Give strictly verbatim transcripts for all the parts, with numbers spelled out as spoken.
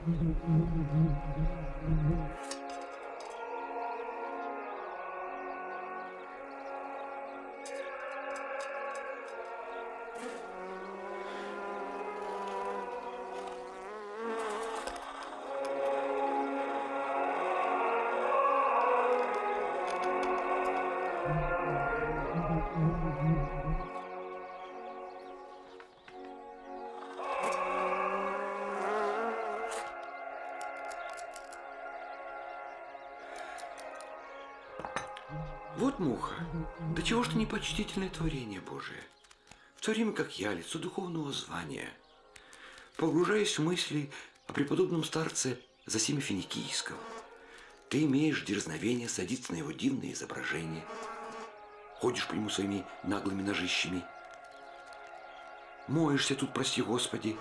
Вот муха. Да чего ж ты непочтительное творение Божие? В то время как я, лицо духовного звания, погружаясь в мысли о преподобном старце Зосиме Финикийском, ты имеешь дерзновение садиться на его дивное изображение, ходишь по нему своими наглыми ножищами, моешься тут, прости Господи.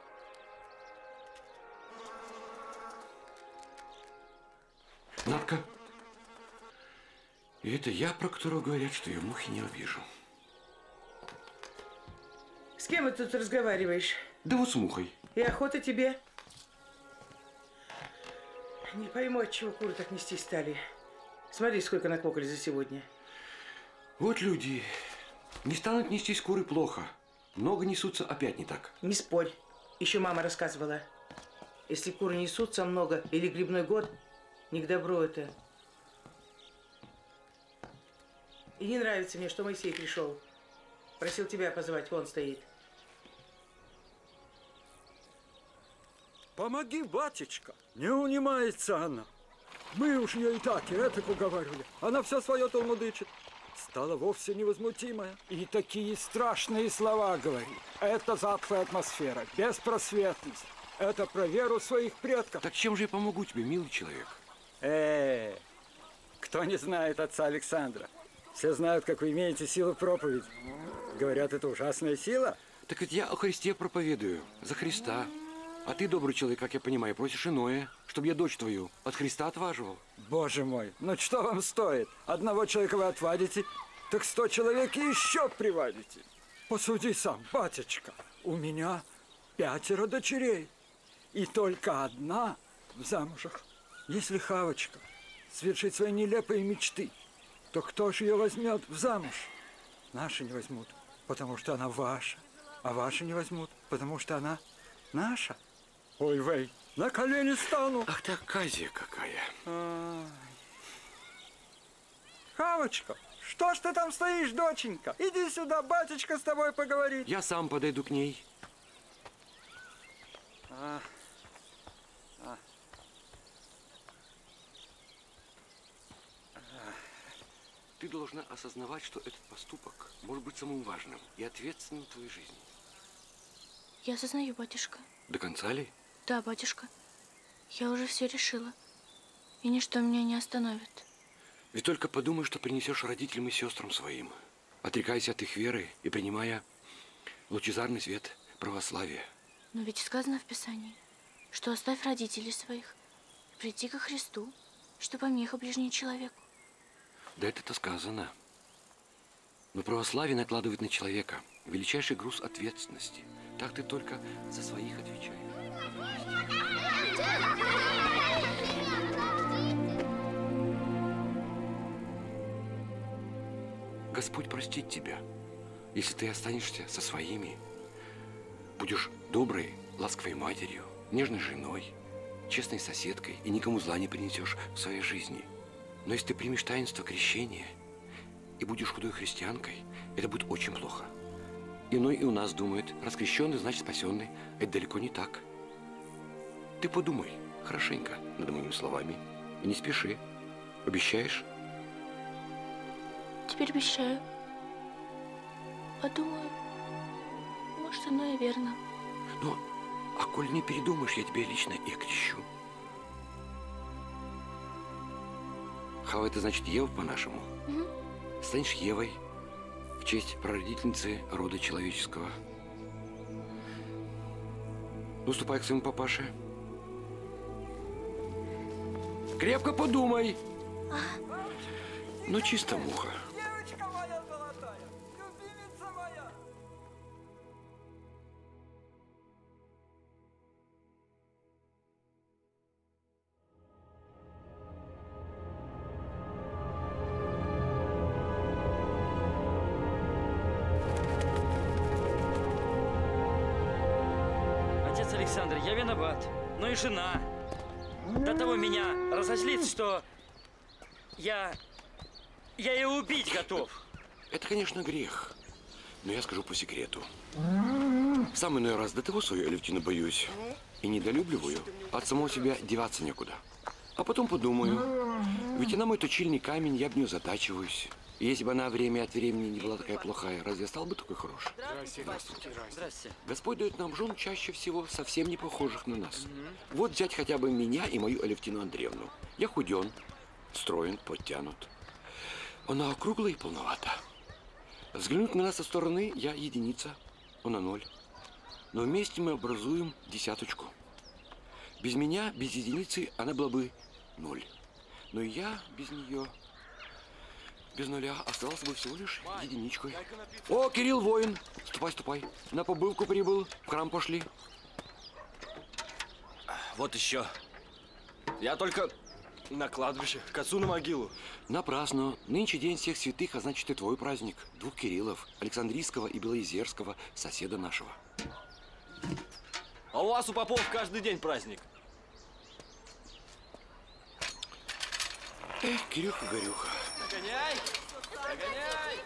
Надка, и это я, про которого говорят, что я мухи не обижу. С кем ты тут разговариваешь? Да вот с мухой. И охота тебе? Не пойму, от чего куры так нести стали. Смотри, сколько накокали за сегодня. Вот люди. Не станут нестись куры плохо. Много несутся, опять не так. Не спорь. Еще мама рассказывала. Если куры несутся много или грибной год, не к добру это. И не нравится мне, что Моисей пришел. Просил тебя позвать, вон стоит. Помоги, батечка. Не унимается она. Мы уж ее и так, и это уговаривали. Она все свое толмудычит. Стала вовсе невозмутимая. И такие страшные слова говорит. Это затхлая атмосфера, беспросветность. Это про веру своих предков. Так чем же я помогу тебе, милый человек? Э, -э кто не знает отца Александра? Все знают, как вы имеете силу проповеди. Говорят, это ужасная сила. Так ведь я о Христе проповедую, за Христа. А ты, добрый человек, как я понимаю, просишь иное, чтобы я дочь твою от Христа отваживал. Боже мой, ну что вам стоит? Одного человека вы отвадите, так сто человек еще приводите. Посуди сам, батечка, у меня пятеро дочерей. И только одна в замужах. Если Хавочка свершит свои нелепые мечты, то кто же ее возьмет в замуж? Наши не возьмут, потому что она ваша. А ваши не возьмут, потому что она наша. Ой, вей, на колени стану. Ах ты, оказия какая. Ай. Хавочка, что ж ты там стоишь, доченька? Иди сюда, батюшка с тобой поговорит. Я сам подойду к ней. А. А. Ты должна осознавать, что этот поступок может быть самым важным и ответственным в твоей жизни. Я осознаю, батюшка. До конца ли? Да, батюшка. Я уже все решила. И ничто меня не остановит. Ведь только подумай, что принесешь родителям и сестрам своим, отрекаясь от их веры и принимая лучезарный свет православия. Но ведь сказано в Писании, что оставь родителей своих и приди ко Христу, что помеха ближний человеку. Да это-то сказано. Но православие накладывает на человека величайший груз ответственности. Так ты только за своих отвечаешь. Господь простит тебя, если ты останешься со своими, будешь доброй, ласковой матерью, нежной женой, честной соседкой и никому зла не принесешь в своей жизни. Но если ты примешь таинство крещения и будешь худой христианкой, это будет очень плохо. Иной и у нас думает, раскрещенный значит спасенный. Это далеко не так. Ты подумай хорошенько над моими словами и не спеши. Обещаешь? Теперь обещаю. Подумаю. Может, оно и верно. Ну, а коль не передумаешь, я тебя лично и окрещу. Хава, это значит Ева по-нашему. Угу. Станешь Евой в честь прародительницы рода человеческого. Ну, ступай к своему папаше. Крепко подумай. А? Ну, чисто муха. Александр, я виноват. Ну и жена. До того меня разозлит, что я... я ее убить готов. Это, конечно, грех. Но я скажу по секрету. Сам иной раз до того свою Алевтину боюсь и недолюбливаю, от самого себя деваться некуда. А потом подумаю, ведь она мой точильный камень, я об нее затачиваюсь. И если бы она время от времени не была такая плохая, разве я стал бы такой хороший? Здравствуйте. Здравствуйте. Здравствуйте. Господь дает нам жен чаще всего совсем не похожих на нас. Угу. Вот взять хотя бы меня и мою Алевтину Андреевну. Я худен, строен, подтянут. Она округлая и полновата. Взглянуть на нас со стороны, я единица, она ноль. Но вместе мы образуем десяточку. Без меня, без единицы, она была бы ноль. Но и я без нее, без нуля, оставался бы всего лишь единичкой. О, Кирилл, воин! Ступай, ступай. На побывку прибыл, в храм пошли. Вот еще. Я только на кладбище, к отцу на могилу. Напрасно. Нынче день всех святых, а значит и твой праздник. Двух Кириллов, Александрийского и Белоизерского, соседа нашего. А у вас, у попов, каждый день праздник. Эх, Кирюха-горюха. Нагоняй! Нагоняй!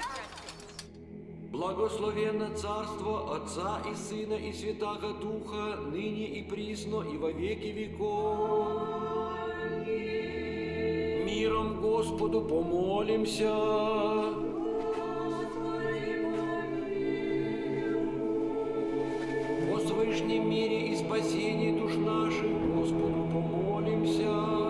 Благословенно царство Отца и Сына и Святаго Духа, ныне и присно и во веки веков. Миром Господу помолимся. О свышнем мире и спасении душ наших Господу помолимся.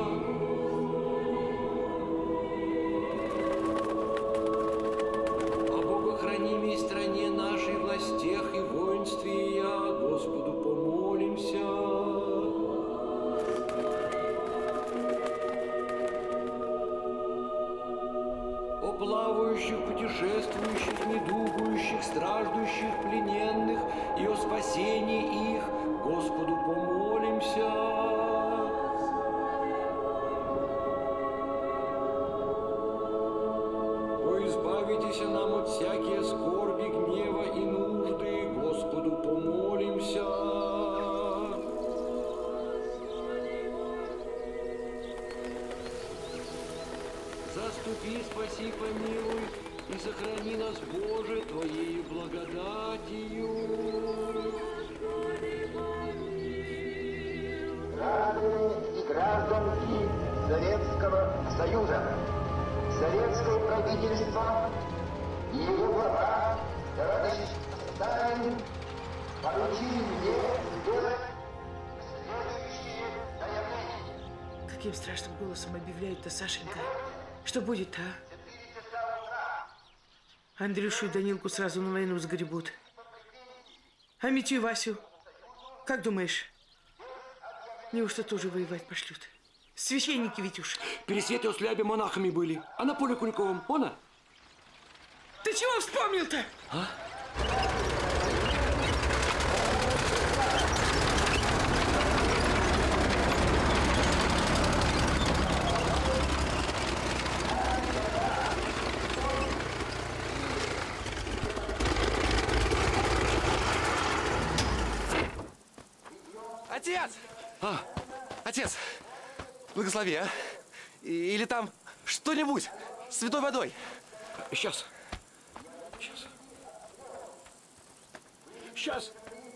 Стране нашей, властях и воинстве я Господу помолимся. О плавающих, путешествующих, недугующих, страждущих, плененных и о спасении их Господу помолимся. Избавитесь нам от всякие скорби, гнева и нужды, Господу помолимся. Заступи, спаси, помилуй и сохрани нас, Боже, Твоею благодатью. Граждане и гражданки Советского Союза, советское правительство и его глава, товарищ Сталин, поручили мне сделать следующие заявления. Каким страшным голосом объявляет-то Сашенька? Что будет-то, а? Андрюшу и Данилку сразу на войну сгребут. А Митю и Васю? Как думаешь, неужто тоже воевать пошлют? Священники ведь уж. Пересветы у слябе монахами были, а на поле Куликовом, она. Ты чего вспомнил-то? А? Отец! А? Отец! Благослови, а? Или там что-нибудь с святой водой. Сейчас. Сейчас. Сейчас.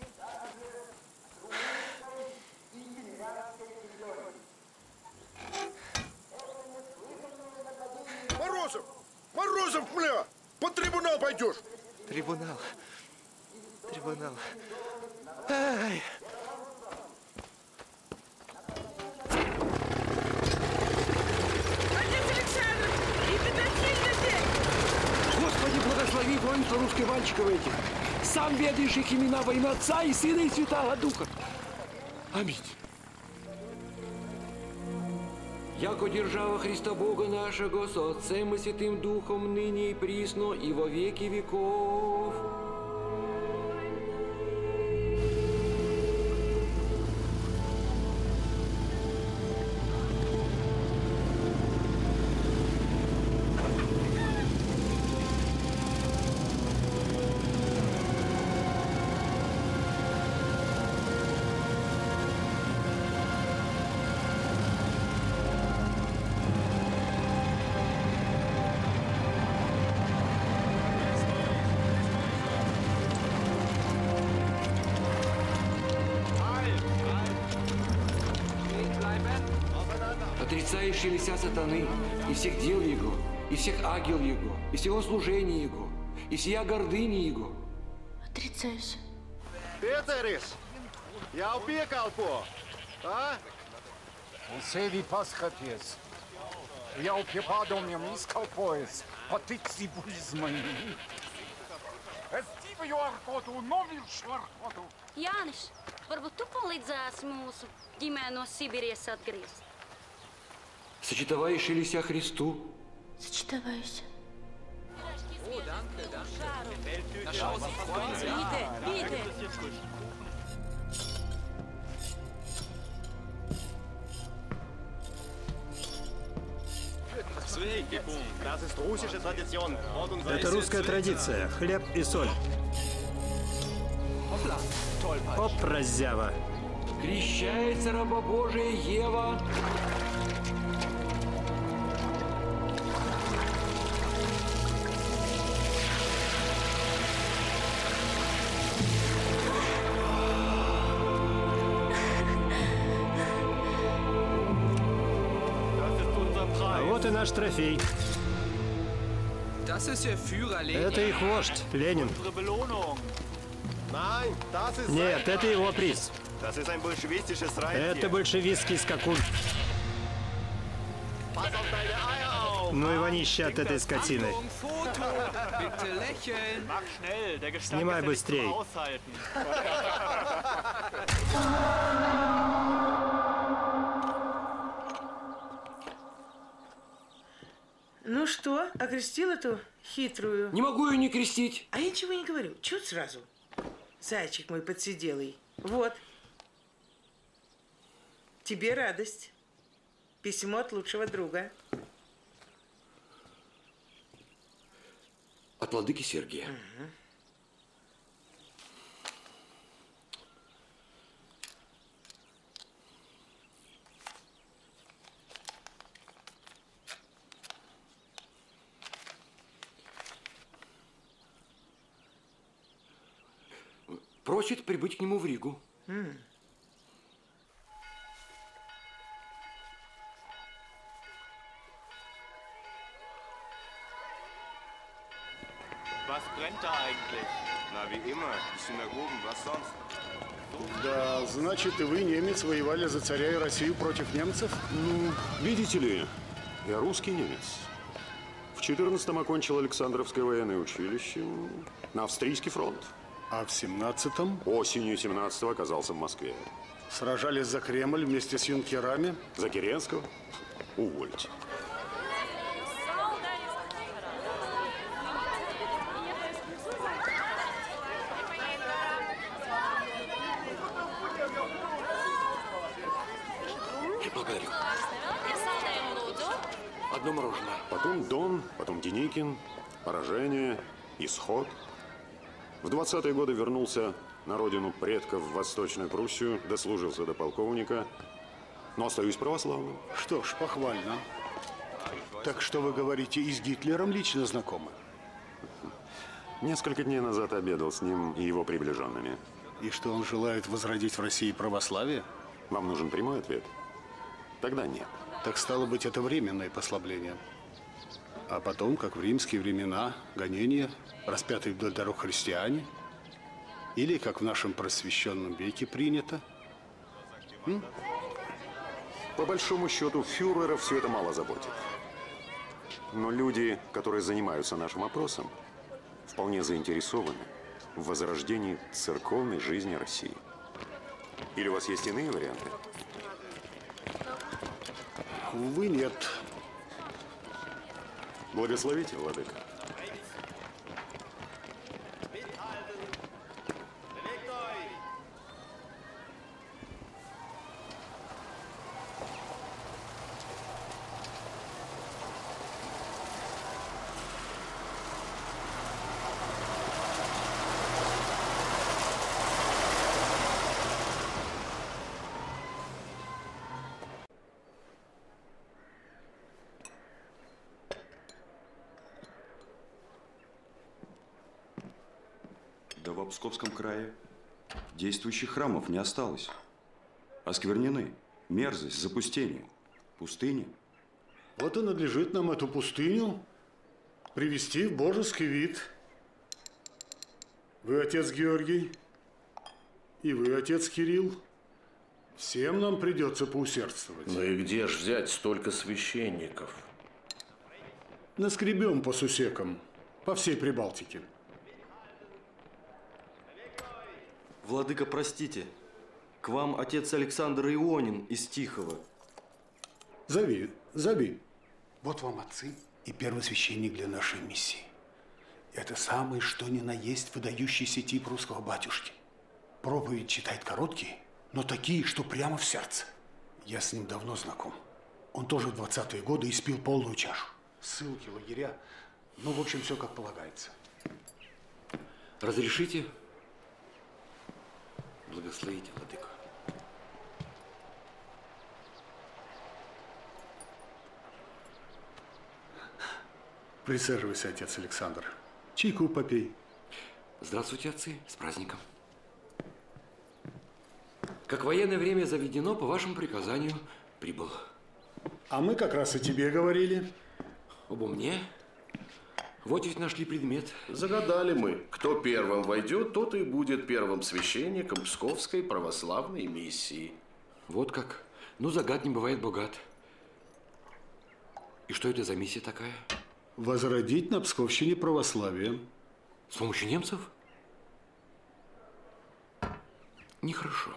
Морозов! Морозов, бля! Под трибунал пойдешь! Трибунал. Трибунал. Ай! Господи, благослови воинство русско-вальчиков этих. Сам ведаешь их имена во имя Отца и Сына и Святаго Духа. Аминь. Яко держава Христа Бога нашего со Отцем и Святым Духом ныне и присно и во веки веков. сочетающее лица сатаны, и всех дел его, и всех агил его, и всего служения его, и сия гордыни его. Отрицаюсь. Петерис, я упекал по, а? Un sevi paskaties. Jau pie pārdomiem izkalpojas. Patici uzmanīgi. Es dzīvoju ar kodu un nomiršu ar kodu. Jānis, varbūt tu palīdzēsi mūsu ģimeni no Sibīrijas atgriezt? Сочетающее лица Христу. Сочетаюсь. Bitte, bitte. Это русская традиция. Хлеб и соль. Оп, раззява. Крещается раба Божия Ева. А вот и наш трофей. Это их вождь, Ленин. Нет, это его приз. Это большевистский скакун. Ну и вонище от этой скотины. Снимай быстрей. Ну что, окрестил эту хитрую? Не могу ее не крестить. А я ничего не говорю. Чуть сразу. Зайчик мой подсиделый. Вот. Тебе радость. Письмо от лучшего друга. От владыки Сергия. Угу. Просит прибыть к нему в Ригу. Mm. Was brennt da eigentlich? Na, wie immer. Die Synagogen, was sonst? Да, значит, и вы, немец, воевали за царя и Россию против немцев? Ну, видите ли, я русский немец. В четырнадцатом окончил Александровское военное училище на Австрийский фронт. А в семнадцатом? Осенью семнадцатого оказался в Москве. Сражались за Кремль вместе с юнкерами? За Керенского? Увольте. Благодарю. Одно мороженое. Потом Дон, потом Деникин, поражение, исход. В двадцатые годы вернулся на родину предков в Восточную Пруссию, дослужился до полковника, но остаюсь православным. Что ж, похвально. Так что вы говорите, и с Гитлером лично знакомы? Несколько дней назад обедал с ним и его приближенными. И что он желает возродить в России православие? Вам нужен прямой ответ? Тогда нет. Так стало быть, это временное послабление. А потом, как в римские времена, гонения, распятые вдоль дорог христиане, или, как в нашем просвещенном веке принято. М? По большому счету, фюрера все это мало заботит. Но люди, которые занимаются нашим опросом, вполне заинтересованы в возрождении церковной жизни России. Или у вас есть иные варианты? Увы, нет. Благословите, владыка. Да в Псковском крае действующих храмов не осталось. Осквернены. Мерзость, запустение, пустыня. Вот и надлежит нам эту пустыню привести в божеский вид. Вы, отец Георгий, и вы, отец Кирилл, всем нам придется поусердствовать. Ну и где ж взять столько священников? Наскребем по сусекам, по всей Прибалтике. Владыка, простите, к вам отец Александр Ионин из Тихого. Зови, зови. Вот вам отцы и первосвященник для нашей миссии. Это самый что ни на есть выдающийся тип русского батюшки. Проповедь читает короткие, но такие, что прямо в сердце. Я с ним давно знаком. Он тоже в двадцатые годы испил полную чашу. Ссылки, лагеря. Ну, в общем, все как полагается. Разрешите? Благословите, владыка. Присаживайся, отец Александр. Чайку попей. Здравствуйте, отцы. С праздником. Как военное время заведено, по вашему приказанию прибыл. А мы как раз о тебе говорили. Обо мне? Вот ведь нашли предмет. Загадали мы. Кто первым войдет, тот и будет первым священником Псковской православной миссии. Вот как. Ну, загад не бывает богат. И что это за миссия такая? Возродить на Псковщине православие. С помощью немцев? Нехорошо.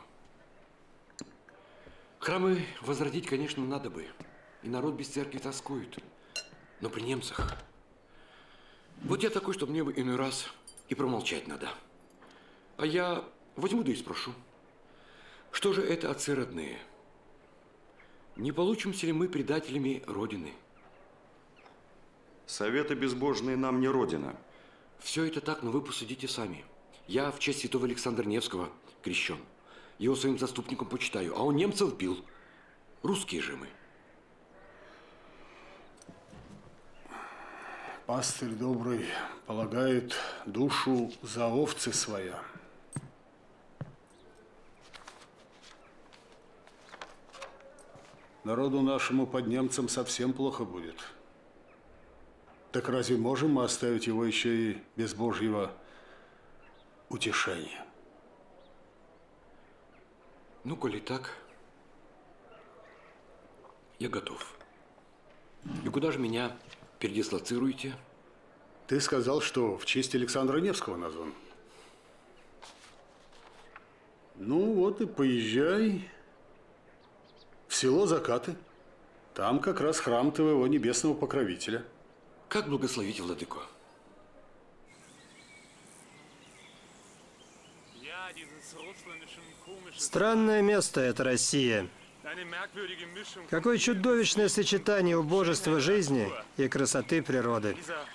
Храмы возродить, конечно, надо бы. И народ без церкви тоскует. Но при немцах... Вот я такой, что мне бы иной раз и промолчать надо. А я возьму да и спрошу. Что же это, отцы родные? Не получимся ли мы предателями Родины? Советы безбожные нам не Родина. Все это так, но вы посудите сами. Я в честь святого Александра Невского крещен. Его своим заступником почитаю, а он немцев бил. Русские же мы. Пастырь добрый полагает душу за овцы своя. Народу нашему под немцем совсем плохо будет. Так разве можем мы оставить его еще и без Божьего утешения? Ну, коли так, я готов. И куда же меня передислоцируете? Ты сказал, что в честь Александра Невского назван. Ну вот и поезжай в село Закаты. Там как раз храм твоего небесного покровителя. Как благословить, владыко? Странное место это Россия. Какое чудовищное сочетание убожества жизни и красоты природы.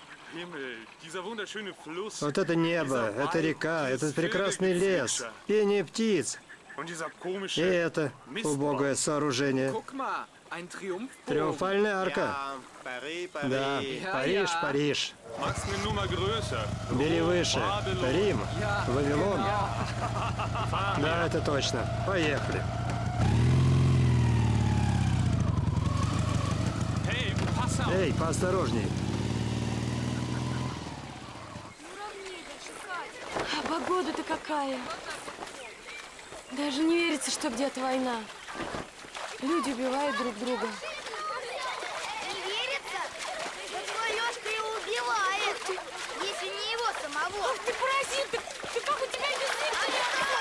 Вот это небо, это река, этот прекрасный лес, пение птиц. И это убогое сооружение. Триумфальная арка. Да, Париж, Париж. Бери выше. Рим, Вавилон. Да, это точно. Поехали. Эй, поосторожней. А погода-то какая. Даже не верится, что где-то война. Люди убивают друг друга. Не верится? Вот Лёшка его убивает. Если не его самого. Ах ты паразит! Ты, ты как у тебя язык?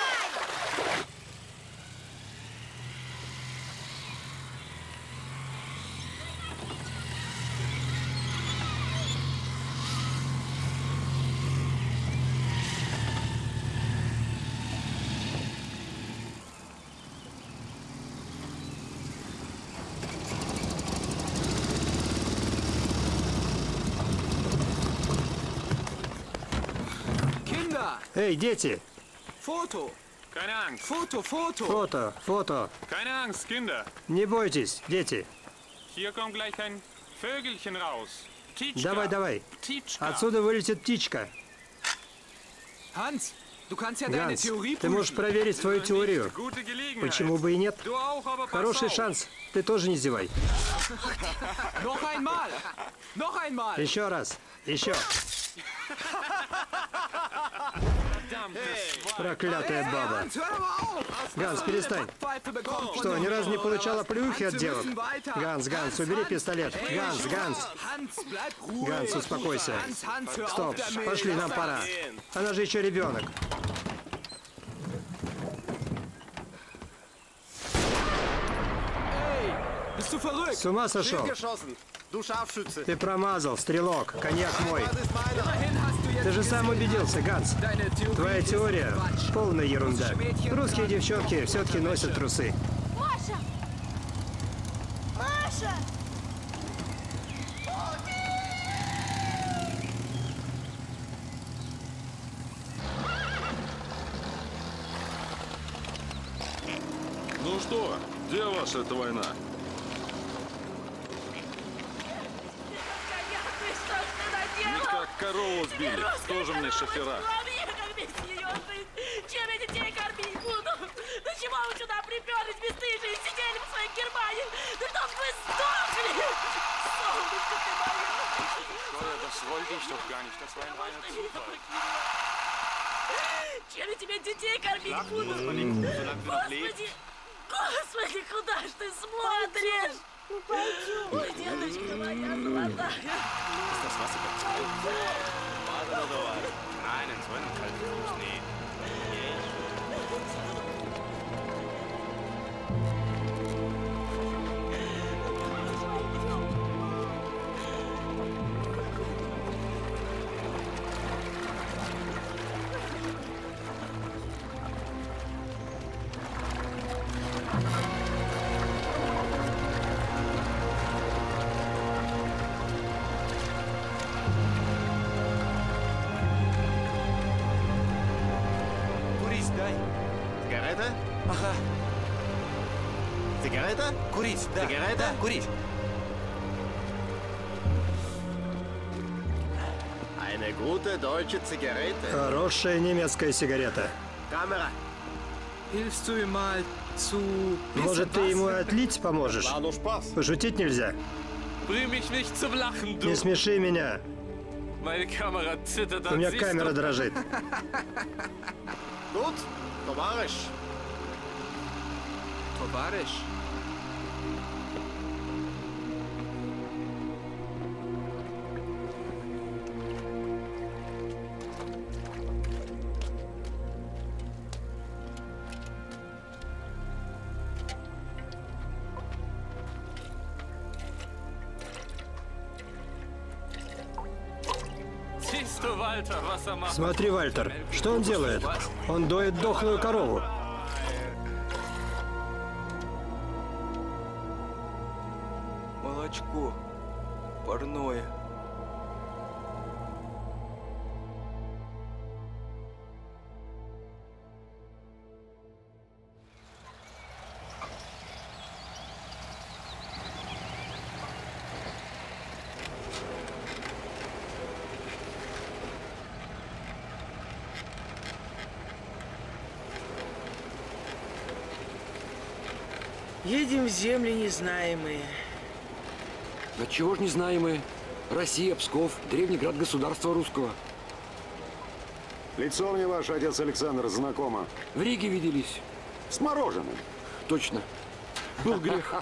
Эй, дети! Фото! Keine Angst. Foto, Foto. Фото, фото. Keine Angst, Kinder. Не бойтесь, дети. Hier kommt gleich ein Vögelchen raus. Птичка. Давай, давай. Птичка. Отсюда вылетит птичка. Hans, Ганс, ты можешь проверить свою теорию. Почему бы и нет? Хороший шанс. Ты тоже не зевай. Еще раз. Еще. Проклятая баба. Ганс, перестань. Что, ни разу не получала плюхи от девок? Ганс, Ганс, убери пистолет. Ганс, Ганс. Ганс, успокойся. Стоп, пошли, нам пора. Она же еще ребенок. С ума сошел? Ты промазал, стрелок. Коньяк мой. Ты же сам убедился, Ганс. Твоя теория — полная ерунда. Русские девчонки все-таки носят трусы. Маша! Маша! Ну что, где ваша эта война? Не как корову сбили, тоже мне шофера. Чем я детей кормить буду? Ну чего вы сюда приперлись, бесстыжие, сидели в своих германиях? Да чтоб вы сдохли! Солнышко ты мое! Das wollte ich doch gar nicht, das war ein reiner Zufall. Чем я тебе детей кормить буду? Господи! Господи, куда ж ты смотришь? Ну пойдем. Ой, деточка моя золотая. Ist das Wasser bezahlt? Warte doch doch. Nein, in so einem kalten Fuß, nee. Ага. Сигарета? Курить, да. Сигарета? Да. Курить. Eine gute deutsche Zigarette. Хорошая немецкая сигарета. Камера. Hilfst du ihm mal zu... Может, ты ему отлить поможешь? Пошутить нельзя. Bring mich nicht zum Lachen, du. Не смеши меня. Meine Kamera zittert. У меня камера дрожит. Gut, товарищ. Товарищ. Смотри, Вальтер, что он делает? Он доит дохлую корову. Молочко парное. Едем в земли незнаемые. Да чего ж незнаемые? Россия, Псков, древний град государства русского. Лицо мне ваш отец Александр знакомо. В Риге виделись. С мороженым. Точно. Был грех.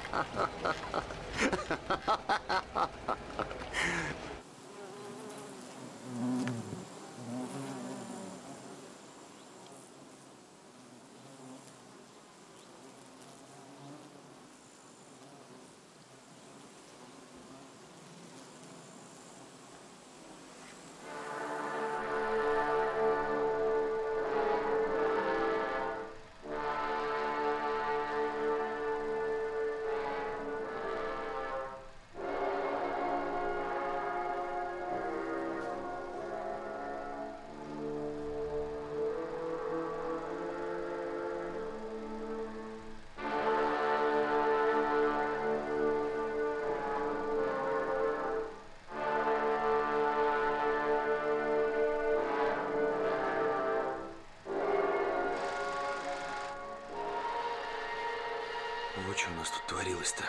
случилось-то?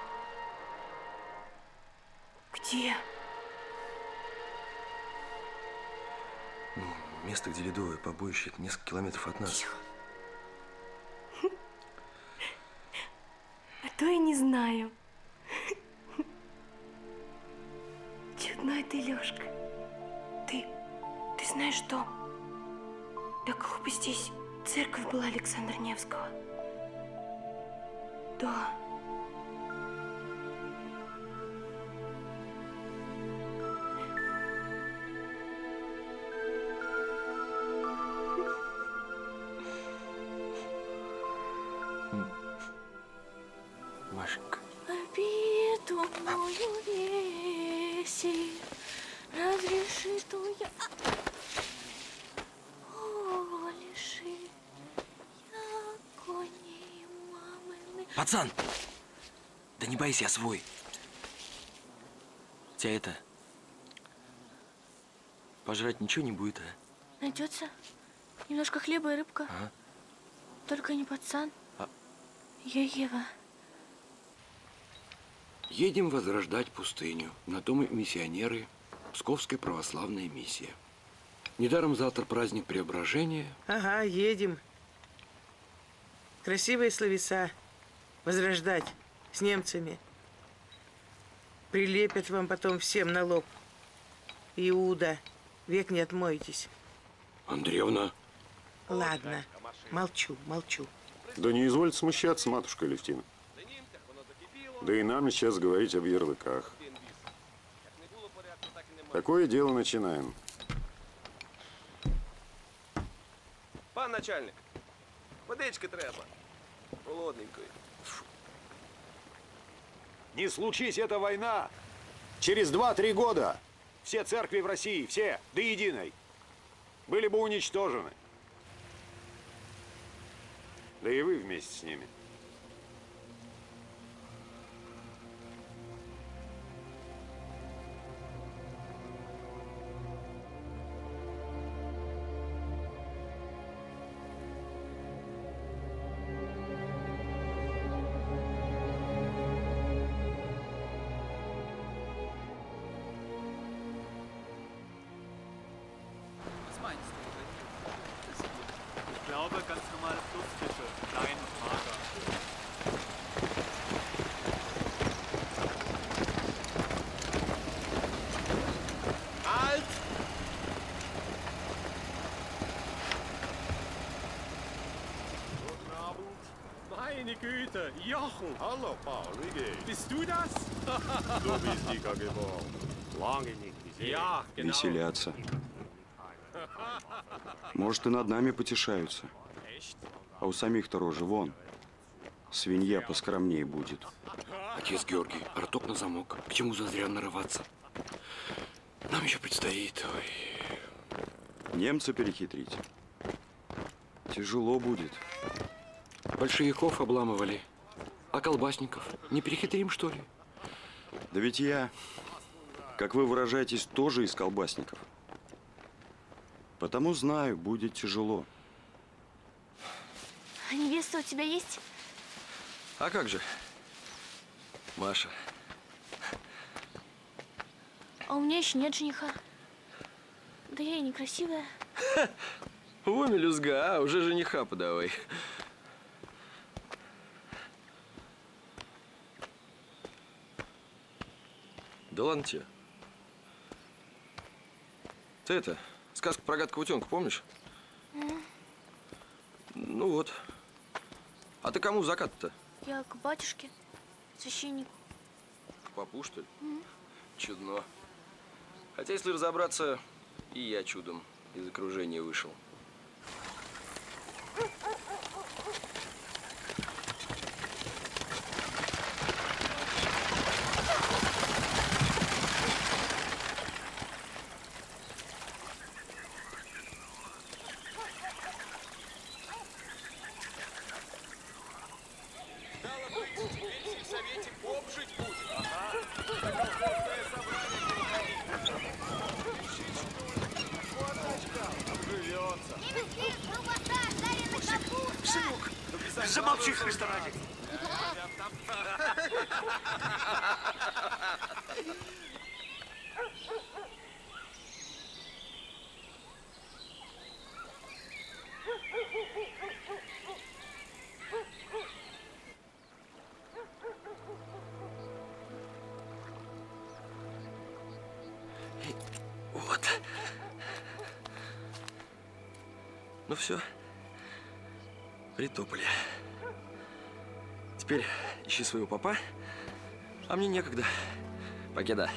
Где? Ну, место, где ледовое побоище, это несколько километров от нас. Тихо. А то я не знаю. Чудной ты, Лёшка. Ты, ты знаешь что? Да глупо здесь церковь была Александра Невского. Да. Машенька. Обиду мою веси, разреши ту я. О, лиши я коней мамины. Пацан! Да не бойся, я свой. Тебя это... Пожрать ничего не будет, а? Найдется немножко хлеба и рыбка. Ага. Только не пацан. А... Я Ева. Едем возрождать пустыню. На том и миссионеры. Псковская православная миссия. Недаром завтра праздник Преображения. Ага, едем. Красивые словеса. Возрождать с немцами. Прилепят вам потом всем на лоб. Иуда, век не отмоетесь. Андреевна. Ладно, молчу, молчу. Да не извольте смущаться, матушка Левтина. Да и нам сейчас говорить об ярлыках. Такое дело начинаем. Пан начальник, водички треба. Холодненької. Не случись эта война, через два-три года все церкви в России, все, до единой, были бы уничтожены. Да и вы вместе с ними. Ich glaube, ganz normale Flussfische. Klein und mager. Halt! Guten Abend. Meine Güte, Jochen. Hallo, Paul, wie geht's? Bist du das? Du bist dicker geworden. Lange nicht gesehen. Ja, genau. Веселятся. Может, и над нами потешаются. А у самих-то рожи вон. Свинья поскромнее будет. Отец Георгий, роток на замок. К чему зазря нарываться? Нам еще предстоит. Ой. Немца перехитрить. Тяжело будет. Большевиков обламывали. А колбасников не перехитрим, что ли? Да ведь я, как вы выражаетесь, тоже из колбасников. Потому знаю, будет тяжело. А невеста у тебя есть? А как же? Маша. А у меня еще нет жениха. Да я и некрасивая. О, мелюзга, а, уже жениха подавай. Да ладно тебе. Ты это, сказку про гадкого утенка помнишь? Mm. Ну вот. А ты кому в закат-то? Я к батюшке, священнику. К попу, что ли? Mm. Чудно. Хотя, если разобраться, и я чудом из окружения вышел. Замолчи, Христа ради. Вот. Ну все. Притопали. Теперь ищи своего папа, а мне некогда. Покеда.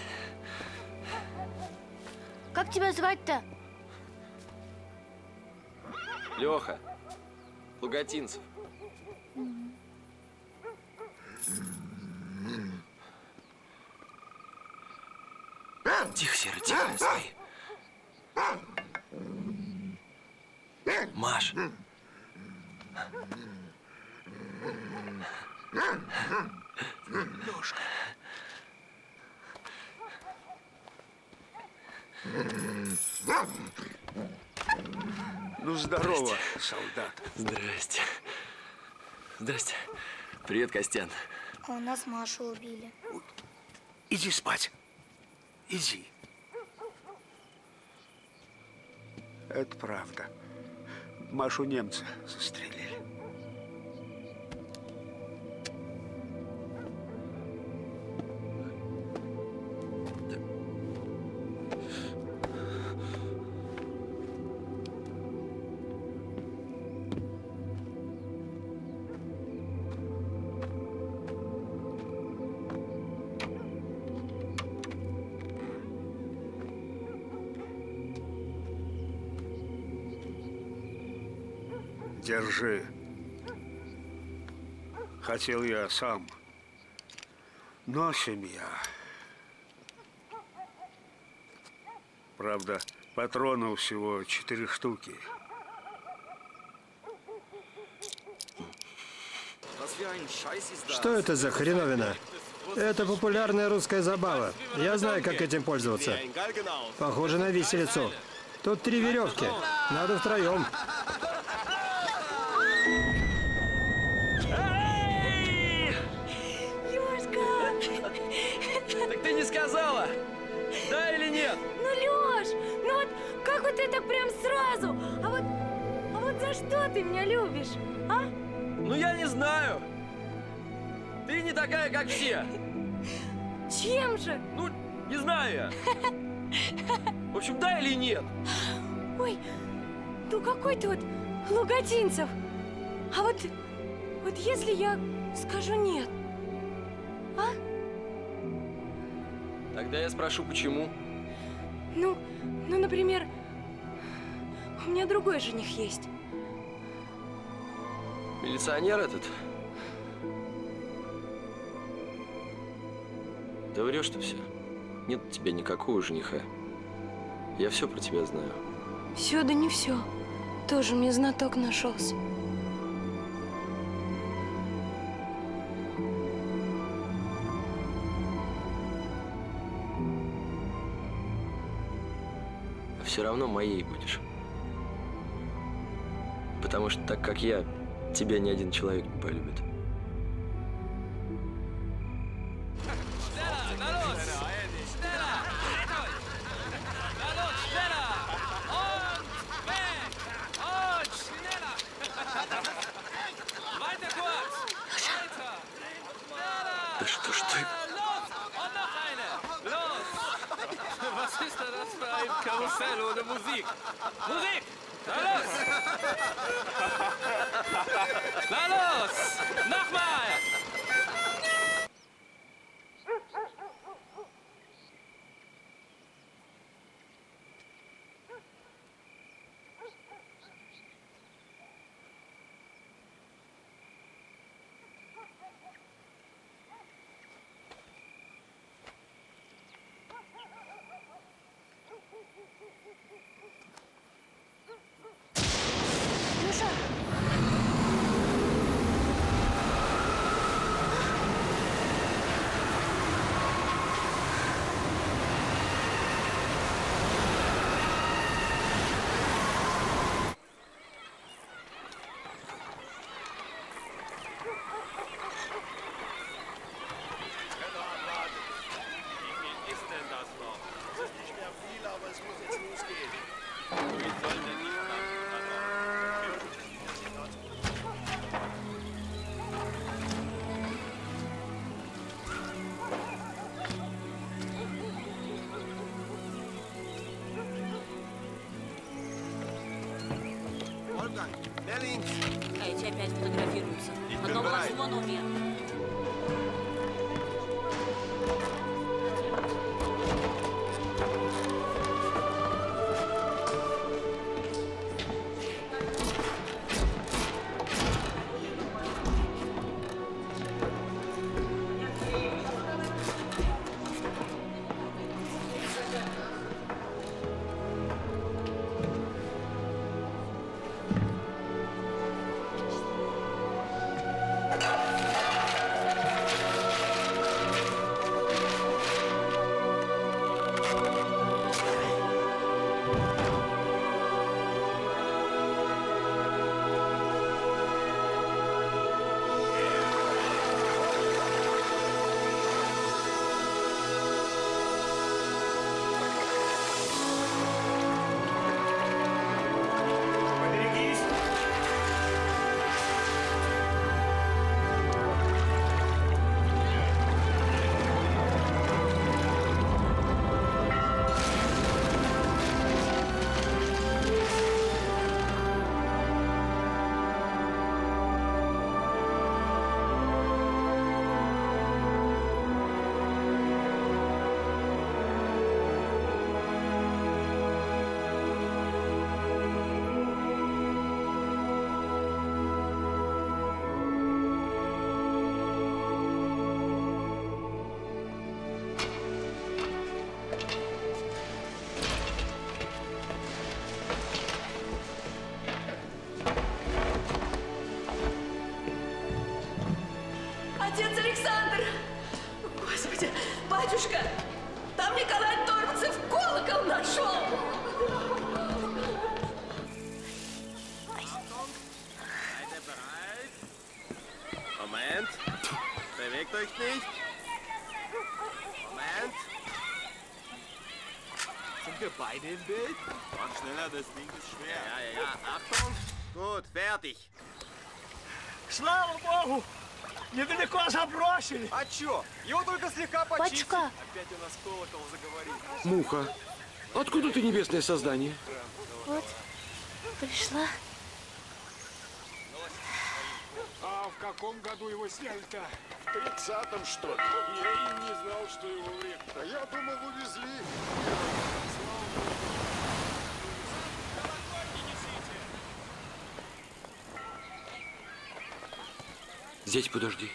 Как тебя звать-то? Леха. Лугатинцев. Тихо, Серый, тихо, не свои. Маш. Лёшка. Ну, здорово, солдат. Здрасте. Здрасте. Привет, Костян. А у нас Машу убили. Иди спать. Иди. Это правда. Машу немцы застрелили. Держи. Хотел я сам, но семья. Правда, патронов всего четыре штуки. Что это за хреновина? Это популярная русская забава. Я знаю, как этим пользоваться. Похоже на виселицу. Тут три веревки. Надо втроем. Так ты не сказала, да или нет? Ну, Лёш, ну вот как вот ты так прям сразу? А вот, а вот за что ты меня любишь, а? Ну, я не знаю. Ты не такая, как все. Чем же? Ну, не знаю я. В общем, да или нет? Ой, ну какой ты вот Лугатинцев. А вот, вот если я скажу нет, а? Тогда я спрошу, почему? Ну, ну, например, у меня другой жених есть. Милиционер этот? Да врешь ты все. Нет у тебя никакого жениха. Я все про тебя знаю. Все, да не все. Тоже мне знаток нашелся. А все равно моей будешь. Потому что так как я, тебя ни один человек не полюбит. Да что ж ты? Was ist denn das für ein Karussell ohne Musik? Musik! Na los! Na los! Nochmal! Эти опять фотографируются. Одного раз вон умер. Отец Александр! Господи, батюшка! Там Николай Торбцев колокол нашел! Moment. Bewegt euch nicht. Moment. Sind wir beide im Bild? Mach schneller, das Ding ist schwer. Ja, ja, ja. Achtung. Gut, fertig. Слава Богу! Недалеко забросили. А чё? Его только слегка почистить. Батюшка! Опять у нас колокол заговорил. Муха, откуда ты, небесное создание? Вот, пришла. А в каком году его сняли-то? В тридцатом, что ли? Я и не знал, что его вред. А я думал, увезли. Здесь подожди.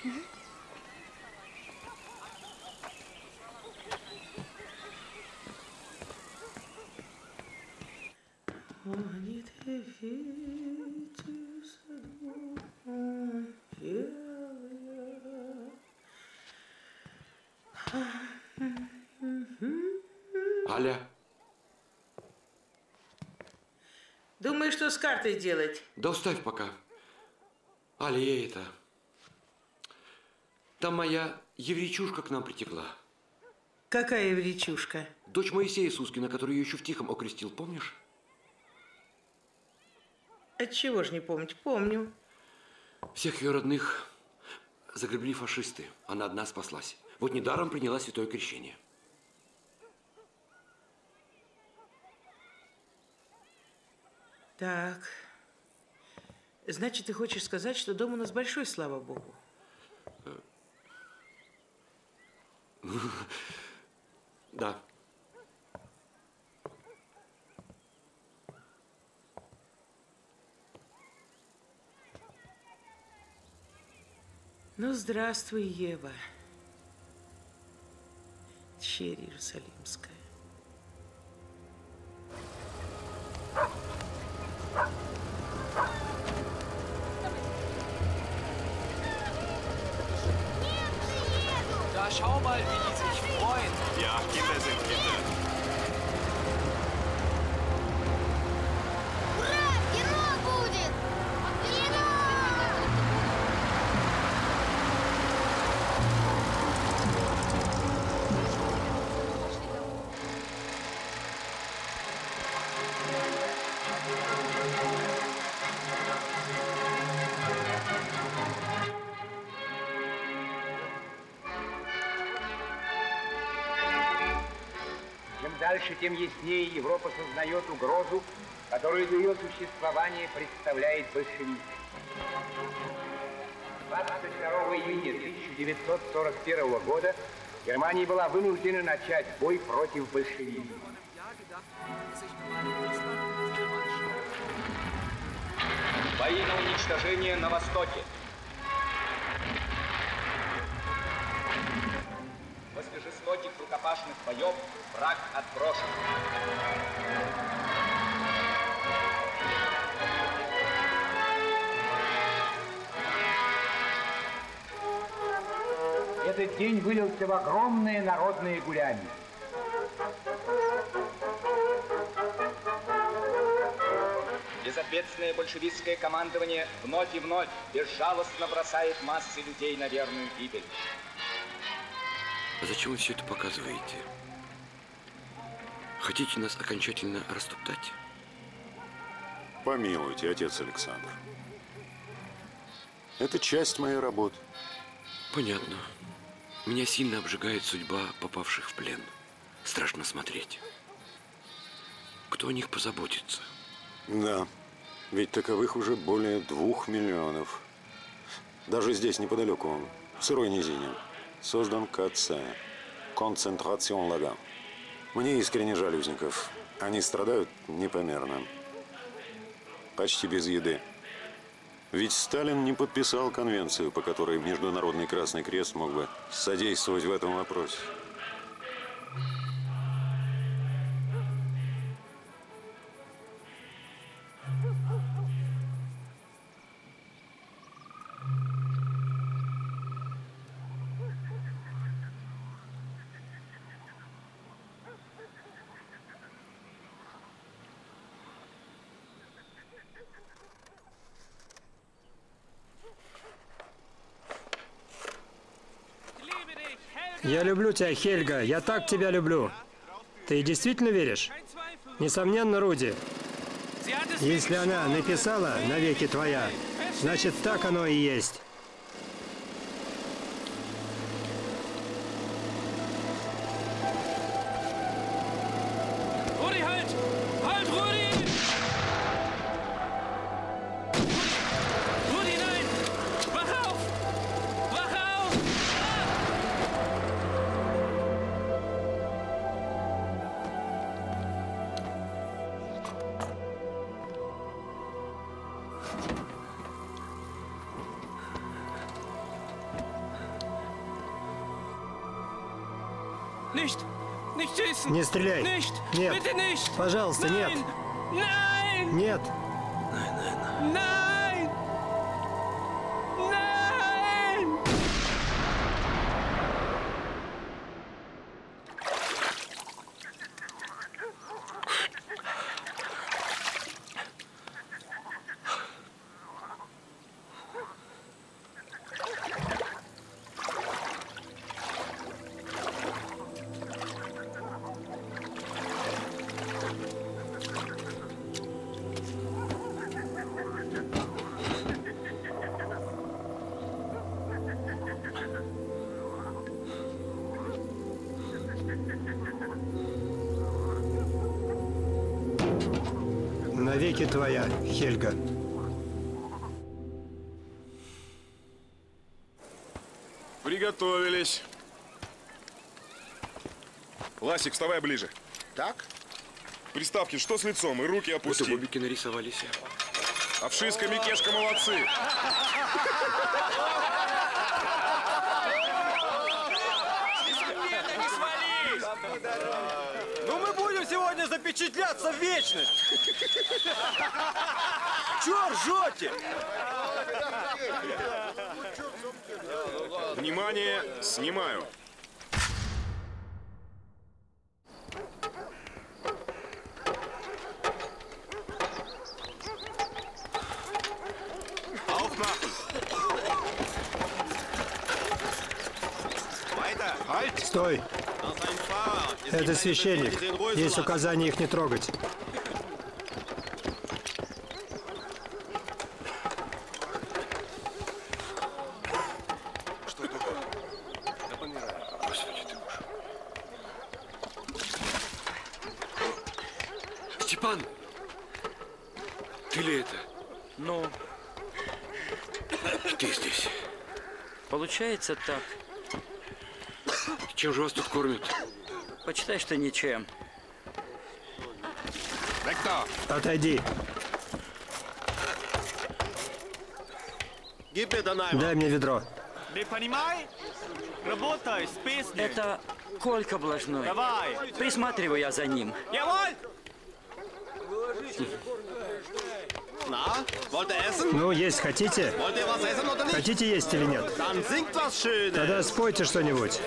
Аля. Думаешь, что с картой делать? Да оставь пока. Аля, я это... Там моя еврейчушка к нам притекла. Какая еврейчушка? Дочь Моисея Сускина, которую я еще в Тихом окрестил, помнишь? Отчего ж не помнить? Помню. Всех ее родных загребли фашисты. Она одна спаслась. Вот недаром приняла святое крещение. Так. Значит, ты хочешь сказать, что дом у нас большой, слава богу? Да. Ну, здравствуй, Ева, черь Иерусалимская. Da schau mal, wie die sich freuen. Ja, Kinder sind Kinder. Ура! Кино будет! Кино! дальше, тем яснее Европа сознает угрозу, которую для ее существования представляет большевизм. двадцать второго июня тысяча девятьсот сорок первого года Германия была вынуждена начать бой против большевизма. Бои на уничтожение на Востоке. После жестоких рукопашных боев враг отброшен. Этот день вылился в огромное народное гуляние. Безответственное большевистское командование вновь и вновь безжалостно бросает массы людей на верную гибель. А зачем вы все это показываете? Хотите нас окончательно растоптать? Помилуйте, отец Александр. Это часть моей работы. Понятно. Меня сильно обжигает судьба попавших в плен. Страшно смотреть. Кто о них позаботится? Да, ведь таковых уже более двух миллионов. Даже здесь, неподалеку, в сырой низине, создан КЦ, концентрацион лагерь. Мне искренне жаль узников. Они страдают непомерно. Почти без еды. Ведь Сталин не подписал конвенцию, по которой Международный Красный Крест мог бы содействовать в этом вопросе. Я люблю тебя, Хельга. Я так тебя люблю. Ты действительно веришь? Несомненно, Руди. Если она написала «навеки твоя», значит, так оно и есть. Rudi, halt! Halt, Rudi! Rudi, nein! Wach auf! Wach auf! Nicht! Nicht schießen! Не стреляй! Nicht! Нет! Bitte nicht! Пожалуйста, Nein! нет! Nein! Нет! Nein! Nein! Навеки твоя, Хельга. Приготовились. Ласик, вставай ближе. Так? Приставки, что с лицом? И руки опусти. Вот и бобики нарисовались. Овшиска, Микешка, молодцы. Ну мы будем сегодня запечатляться в вечность. Чё ржете? Внимание, снимаю. Стой! Это священник. Есть указание их не трогать. Что это? Я помираю. Господи ты боже. Степан! Ты ли это? Ну? Ты здесь. Получается так. Чем же вас тут кормят? Почитай, что ничем. Отойди. Дай мне ведро. Это Колька Блажной. Давай. Присматриваю я за ним. Ну, есть хотите? Хотите есть или нет? Тогда спойте что-нибудь.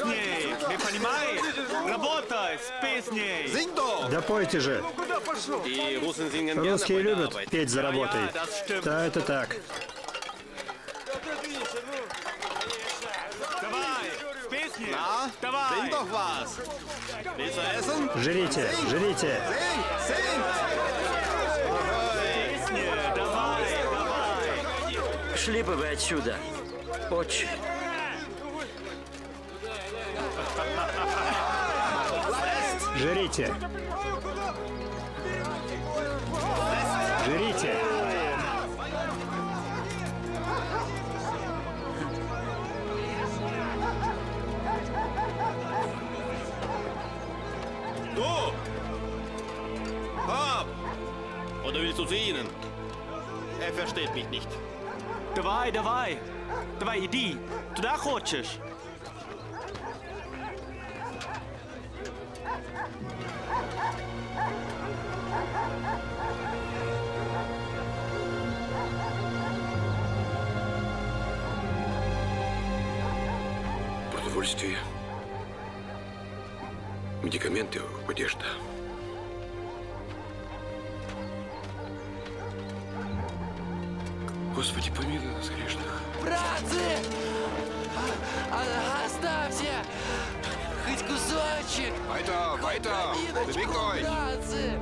Да пойте же. Русские любят петь за работой. Да, это так. Жрите, жрите. Шли бы вы отсюда. Очень. Жрите. Жрите. Du! Hab! Oder willst du zu ihnen? Er versteht mich nicht. Давай, давай. Давай, иди. Туда хочешь? Продовольствие, медикаменты, одежда. Господи, помилуй нас, грешных. Братцы! А, оставьте! Хоть кусочек! Weiter, weiter! Bewegt euch! Братцы!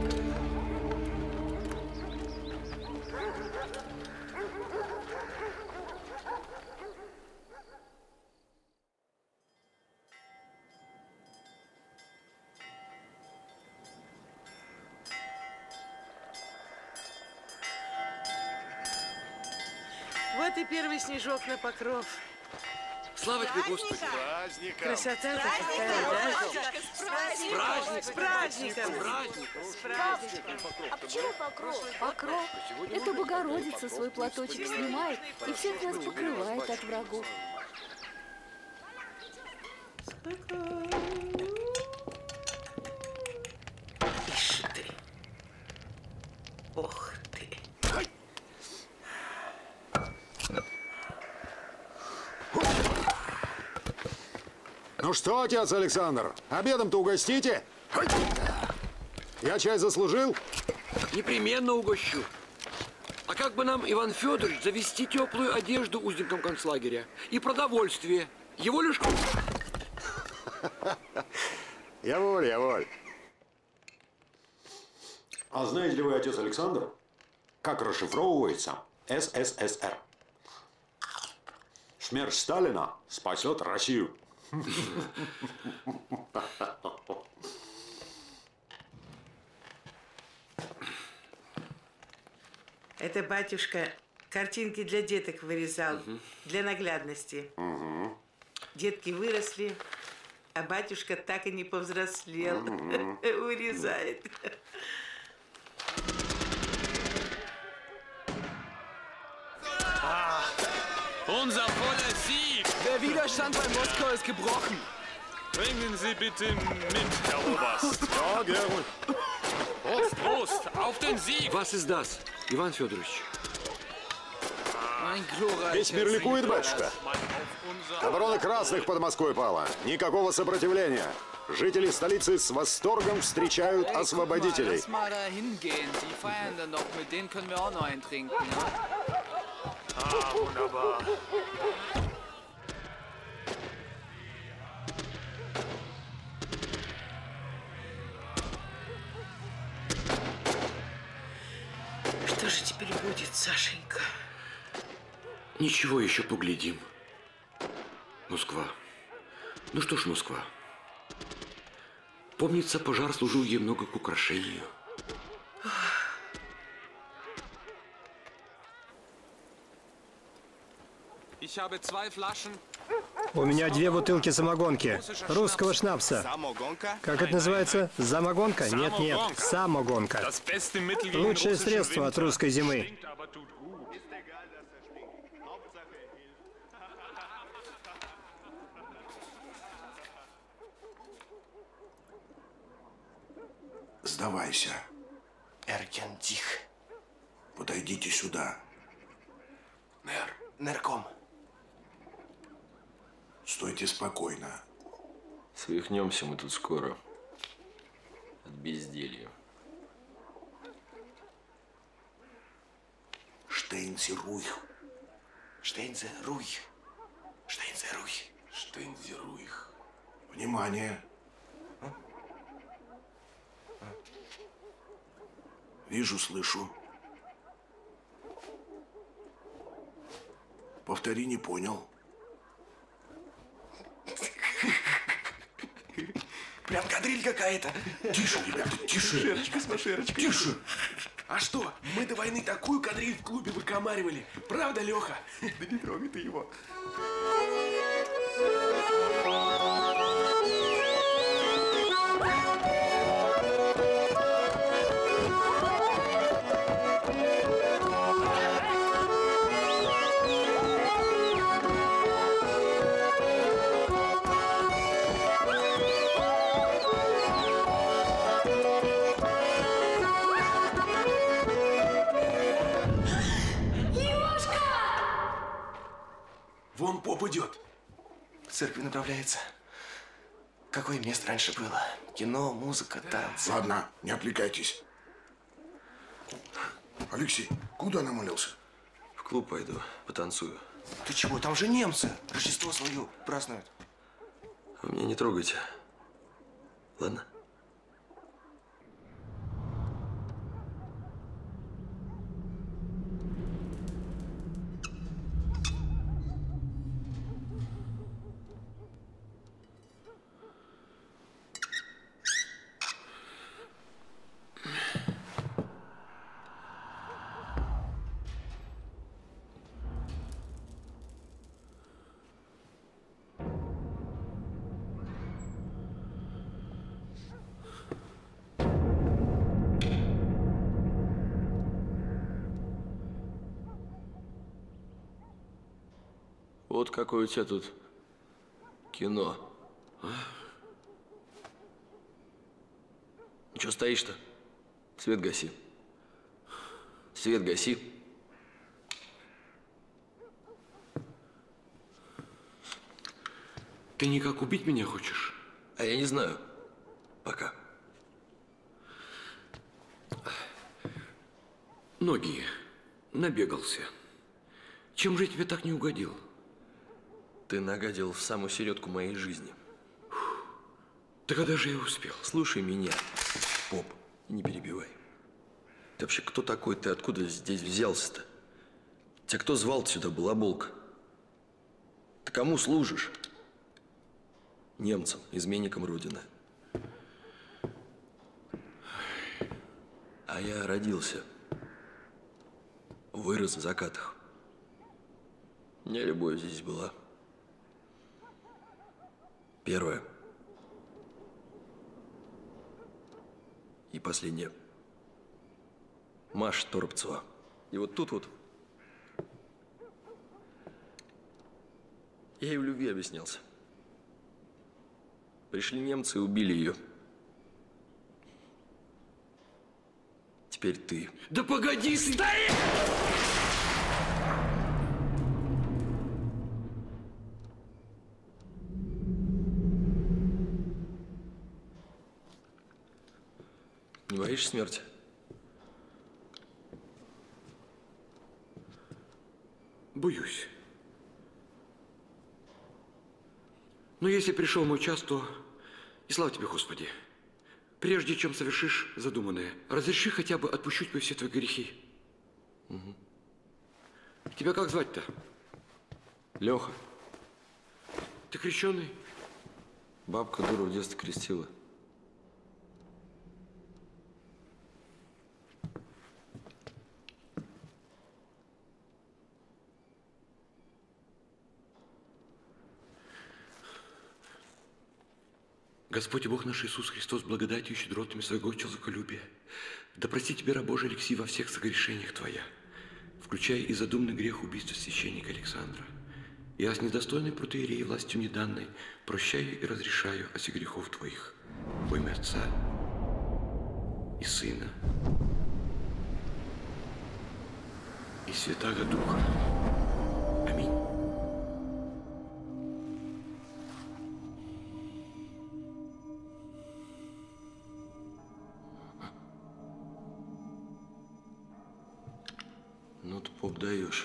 Вот и первый снежок на покров. Слава тебе, Господи! Красота-то какая, да? С праздником! С праздником! С праздником! А почему покров? Покров – это Богородица свой платочек снимает и всех нас покрывает от врагов. Ишь ты! Ох ты! Ну что, отец Александр, обедом-то угостите? Я чай заслужил? Непременно угощу. А как бы нам, Иван Федорович, завести теплую одежду узникам концлагеря и продовольствие? Его лишь... Я воль, я воль. А знаете ли вы, отец Александр, как расшифровывается эс эс эс эр? Смерть Сталина спасет Россию. Это батюшка картинки для деток вырезал, угу. для наглядности. Угу. Детки выросли, а батюшка так и не повзрослел. Угу. Вырезает. Unser voller Sieg! Der Widerstand bei Moskau ist gebrochen. Bringen Sie bitte mit, Herr Oberst. Ja, gerne. Prost, Prost, auf den Sieg! Was ist das, Иван Федорович? Весь мир ликует, батюшка. Оборона красных под Москвой пала. Никакого сопротивления. Жители столицы с восторгом встречают освободителей. Lass mal da hingehen. Die feiern dann noch. Mit denen können wir auch noch einen trinken. Ah, wunderbar. Что же теперь будет, Сашенька? Ничего, еще поглядим. Москва. Ну что ж, Москва. Помнится, пожар служил ей много к украшению. У меня две бутылки самогонки. Русского шнапса. Как это называется? Замогонка? Нет, нет. Самогонка. Лучшее средство от русской зимы. Сдавайся. Эркентих. Подойдите сюда. Нер. Нерком. Стойте спокойно. Свихнемся мы тут скоро. От безделья. Штейнзеруих. Штейнзеруих. Штейнзеруих. Штейнзеруих. Внимание. Вижу, слышу. Повтори, не понял. Прям кадриль какая-то. Тише, ребята, тише. Шерочка с машерочкой. Тише. А что, мы до войны такую кадриль в клубе выкомаривали. Правда, Леха? Да не трогай ты его. Вон поп идет. К церкви направляется. Какое место раньше было? Кино, музыка, танцы. Ладно, не отвлекайтесь. Алексей, куда намылился? В клуб пойду, потанцую. Ты чего? Там же немцы. Рождество свое празднуют. Вы меня не трогайте. Ладно? Вот какое у тебя тут кино. А? Чего стоишь-то? Свет гаси. Свет гаси. Ты никак убить меня хочешь? А я не знаю. Пока. Ноги. Набегался. Чем же я тебе так не угодил? Ты нагадил в самую середку моей жизни. Да когда же я успел? Слушай меня, поп, и не перебивай. Ты вообще кто такой? Ты откуда здесь взялся-то? Тебя кто звал сюда, балаболка? Ты кому служишь? Немцам, изменникам Родины. А я родился. Вырос в закатах. У меня любовь здесь была. Первое. И последнее. Маша Торопцева. И вот тут вот я ей в любви объяснялся. Пришли немцы и убили ее. Теперь ты. Да погоди, стои! Не боишься смерти? Боюсь. Но если пришел мой час, то и слава тебе, Господи. Прежде чем совершишь задуманное, разреши хотя бы отпущу тебе все твои грехи. Угу. Тебя как звать-то? Леха. Ты крещеный? Бабка дура в детстве крестила. Господь Бог наш Иисус Христос, благодатью и щедротами своего человеколюбия, да прости тебе, раб Божий Алексей, во всех согрешениях твоя, включая и задуманный грех убийства священника Александра. Я с недостойной протоиерей властью неданной прощаю и разрешаю оси грехов твоих во имя Отца и Сына и Святаго Духа. Аминь. Ну ты, поп, даешь.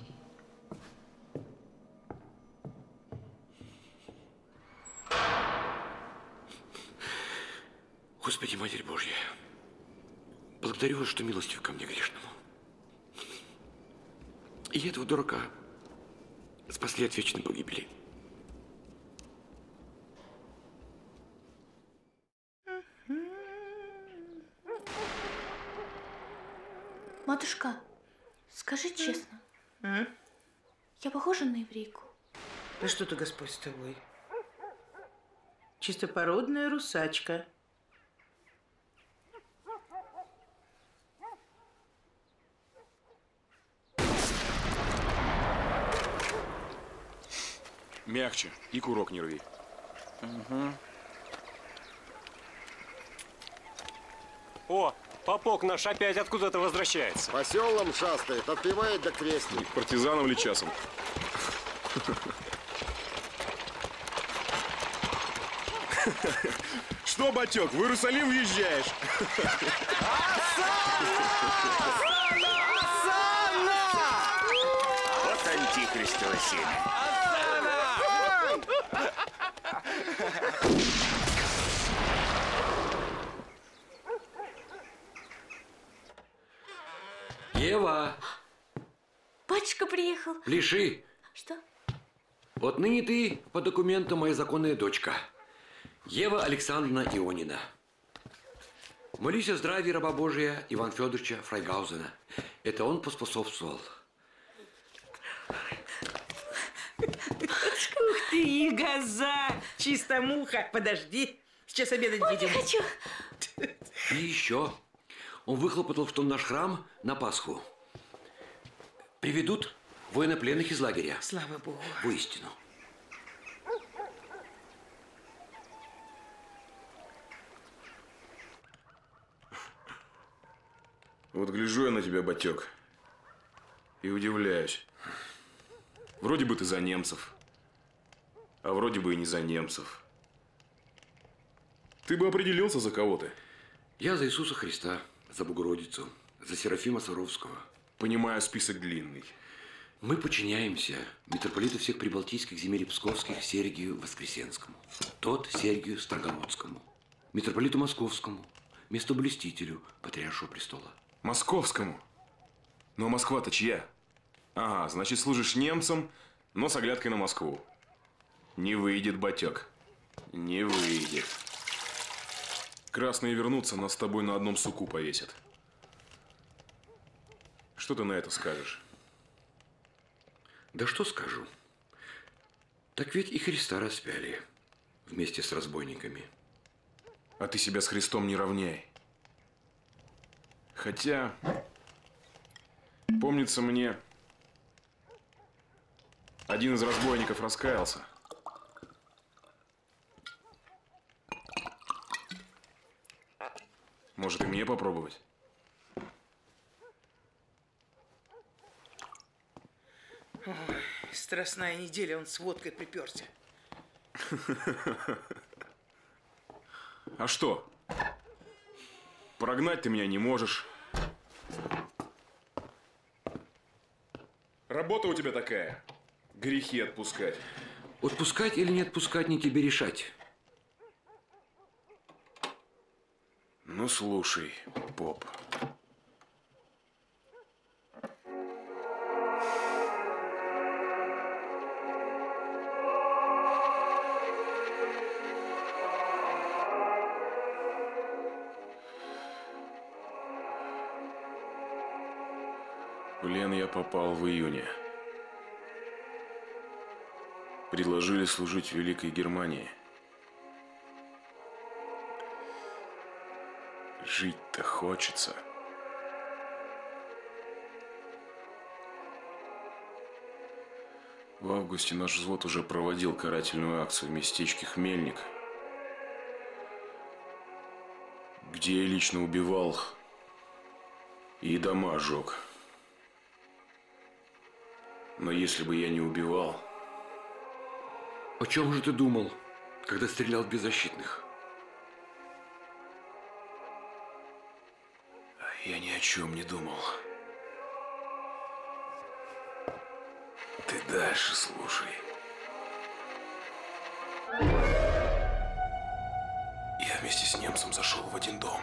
Господи, Матерь Божья, благодарю вас, что милостив ко мне грешному. И этого дурака спасли от вечной погибели. Матушка, скажи честно, А? я похожа на еврейку? Да что ты, Господь, с тобой? Чистопородная русачка. Мягче и курок не рви. Угу. О, попок наш опять откуда-то возвращается. По селам шастает, отпевает до крестни. Не к партизанам ли часом? Что, батек, в Иерусалим въезжаешь? Вот антихристово семя. Ева! Батюшка приехал. Пляши! Что? Вот ныне ты по документам моя законная дочка. Ева Александровна Ионина. Молюсь о здравии раба Божия Ивана Федоровича Фрайгаузена. Это он поспособствовал. Ух ты, газа! Чисто муха. Подожди. Сейчас обедать Ой, будем. не хочу. И еще. Он выхлопотал, что наш храм на Пасху приведут военнопленных из лагеря. Слава Богу. Воистину. Вот гляжу я на тебя, батек, и удивляюсь. Вроде бы ты за немцев, а вроде бы и не за немцев. Ты бы определился, за кого ты? Я за Иисуса Христа, за Богородицу, за Серафима Саровского. Понимаю, список длинный. Мы подчиняемся митрополиту всех прибалтийских земель и псковских Сергию Воскресенскому, тот Сергию Строгомодскому, митрополиту Московскому, местоблюстителю Патриаршего престола. Московскому? Но Москва-то чья? Ага, значит, служишь немцам, но с оглядкой на Москву. Не выйдет, батек. Не выйдет. Красные вернутся, нас с тобой на одном суку повесят. Что ты на это скажешь? Да что скажу? Так ведь и Христа распяли вместе с разбойниками. А ты себя с Христом не равняй. Хотя, помнится мне, один из разбойников раскаялся. Может, и мне попробовать? Ой, страстная неделя, он с водкой приперся. А что? Прогнать ты меня не можешь. Работа у тебя такая. Грехи отпускать. Отпускать или не отпускать, не тебе решать. Ну, слушай, поп. В плен я попал в июне. Предложили служить в Великой Германии. Жить-то хочется. В августе наш взвод уже проводил карательную акцию в местечке Хмельник, где я лично убивал и дома жег. Но если бы я не убивал... О чем же ты думал, когда стрелял в беззащитных? Я ни о чем не думал. Ты дальше слушай. Я вместе с немцем зашел в один дом.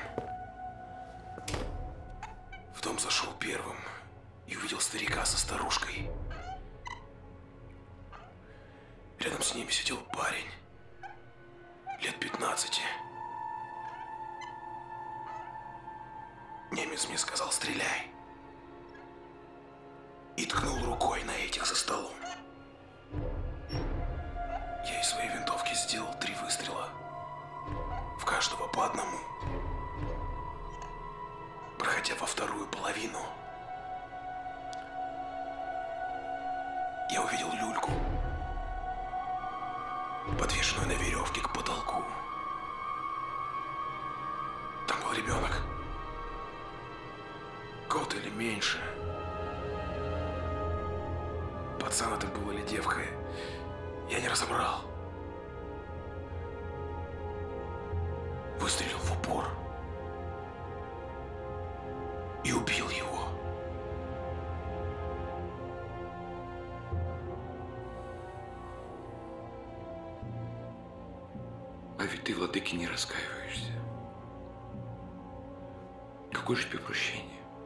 В дом зашел первым и увидел старика со старушкой. Рядом с ними сидел парень лет пятнадцати. Немец мне сказал: стреляй. И ткнул рукой на этих за столом. Я из своей винтовки сделал три выстрела. В каждого по одному. Проходя во вторую половину, я увидел люльку, подвешенную на веревке к потолку. Там был ребенок. Год или меньше. Пацан это был или девка, я не разобрал. Выстрелил в упор и убил его. А ведь ты, владыки, не раскаиваешься. Какое же тебе прощение?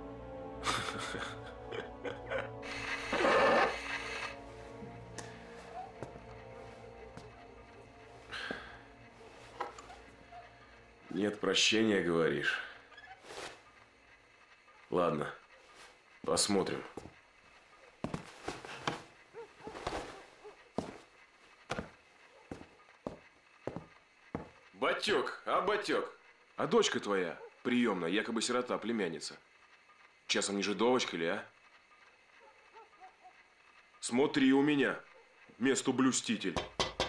Нет прощения, говоришь? Ладно, посмотрим. Батек, а батек? А дочка твоя, приемная, якобы сирота, племянница. Часом не жидовочка ли, а? Смотри у меня, месту блюститель.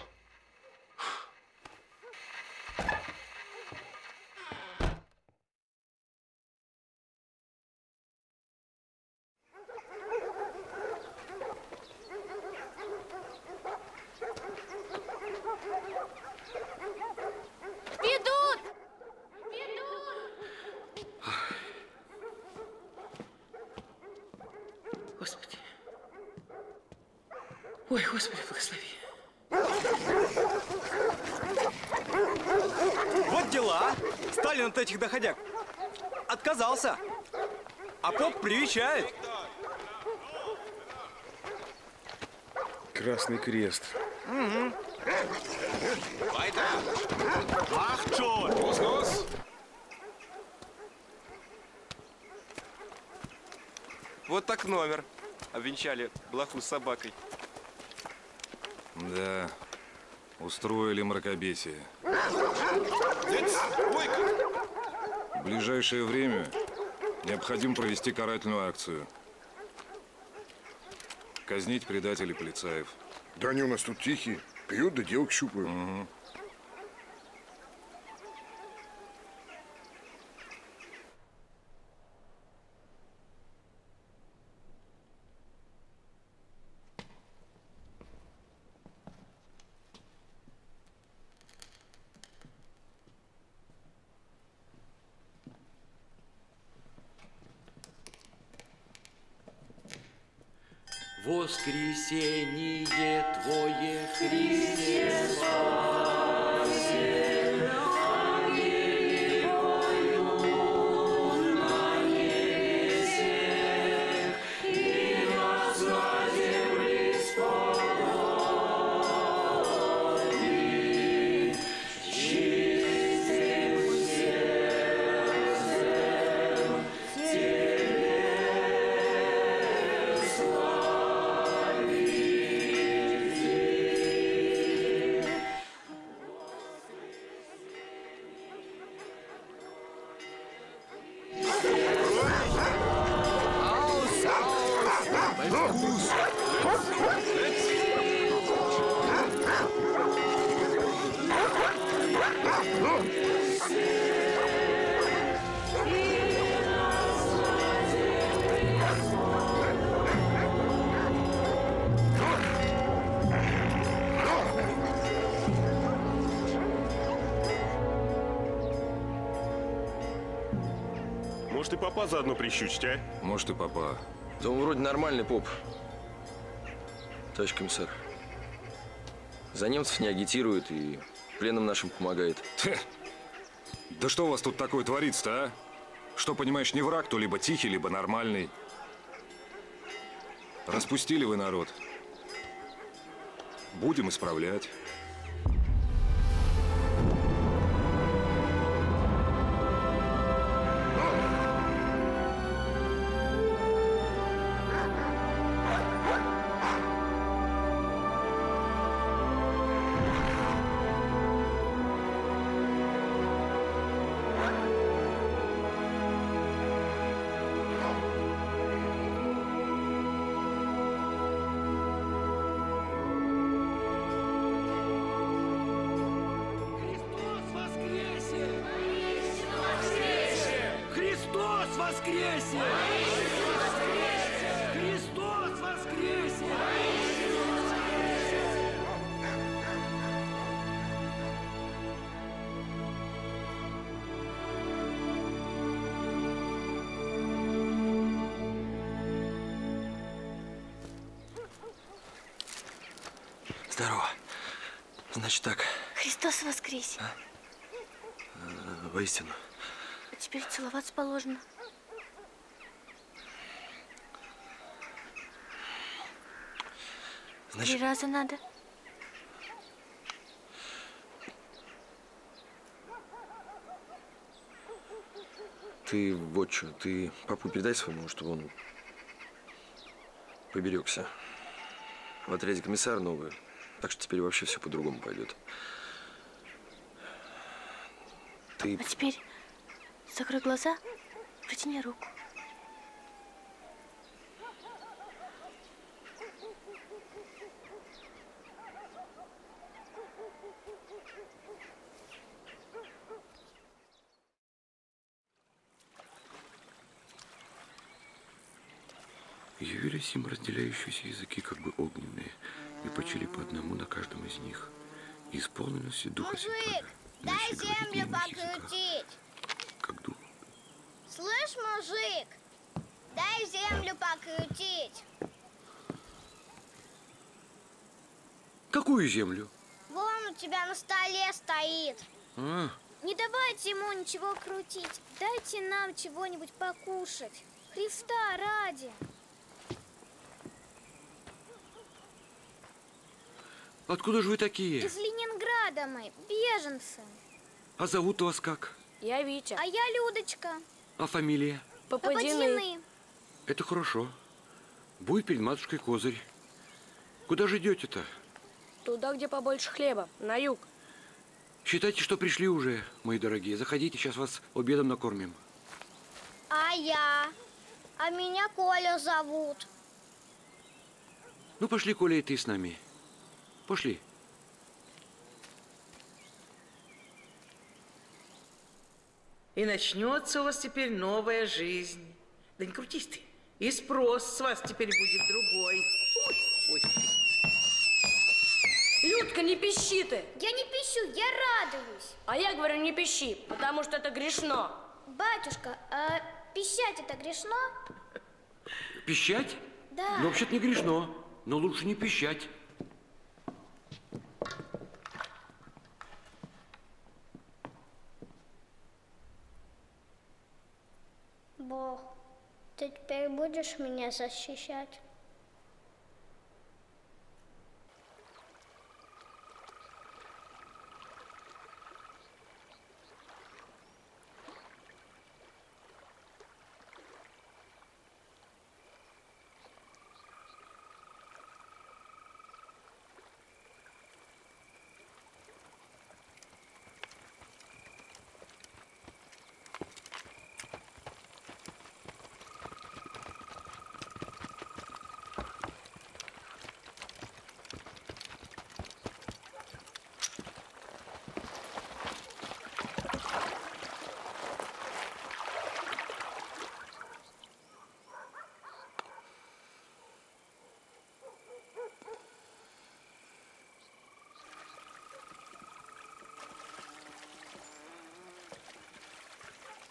Господи. Ой, Господи, благослови. Вот дела. Сталин от этих доходяг отказался. А поп привечает. Красный крест. Угу. Macht schon! Los, los! Вот так номер. Обвенчали блоху с собакой. Да, устроили мракобесие. В ближайшее время необходимо провести карательную акцию. Казнить предателей полицаев. Да они у нас тут тихие. Пьют, да девок щупают. Угу. Воскресение Твое, Христе, спаси, ангели поют на небесе, и нас на земле сподоби. Чистым сердцем Тебе славить. Может, и папа заодно прищучить, а? Может, и папа. Да он вроде нормальный поп. Товарищ комиссар. За немцев не агитирует и пленным нашим помогает. Да что у вас тут такое творится-то, а? Что, понимаешь, не враг, то либо тихий, либо нормальный. Распустили вы народ. Будем исправлять. Христос воскресе! Христос воскресе! Здорово. Значит так. Христос воскресе. А? Э, Воистину. А теперь целоваться положено. Значит, Три раза надо. ты вот что, ты папу передай своему, чтобы он поберегся. В отряде комиссар новый, так что теперь вообще все по-другому пойдет. Ты... А теперь закрой глаза, протяни руку. Явились им разделяющиеся языки, как бы огненные, и почили по одному на каждом из них. И исполнилось Духа Святаго. Дай землю покрутить. Как дух. Слышь, мужик, дай землю покрутить. Какую землю? Вон у тебя на столе стоит. А, Не давайте ему ничего крутить. Дайте нам чего-нибудь покушать. Христа ради. откуда же вы такие? Из Ленинграда мы, беженцы. А зовут вас как? Я Витя. А я Людочка. А фамилия? Попадины. Это хорошо. Будет перед матушкой козырь. Куда же идете-то? Туда, где побольше хлеба, на юг. Считайте, что пришли уже, мои дорогие. Заходите, сейчас вас обедом накормим. А я? А меня Коля зовут. Ну, пошли, Коля, и ты с нами. Пошли. И начнется у вас теперь новая жизнь. Да не крутись ты. И спрос с вас теперь будет другой. Ой, ой. Людка, не пищи ты! Я не пищу, я радуюсь. А я говорю, не пищи, потому что это грешно. Батюшка, а пищать это грешно? Пищать? Да. Ну, вообще-то не грешно, но лучше не пищать. Бог, ты теперь будешь меня защищать?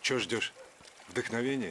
Чего ждешь? Вдохновение?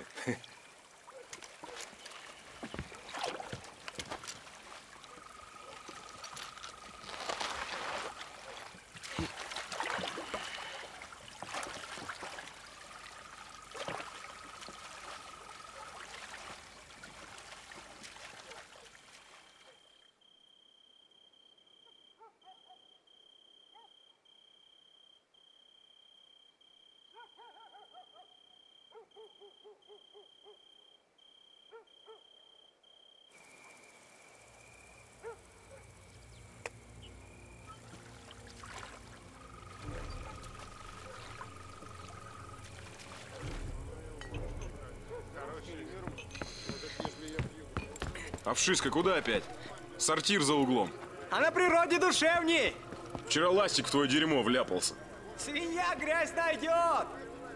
А Вшиска куда опять? Сортир за углом. А на природе душевней. Вчера ластик в твое дерьмо вляпался. Свинья грязь найдет.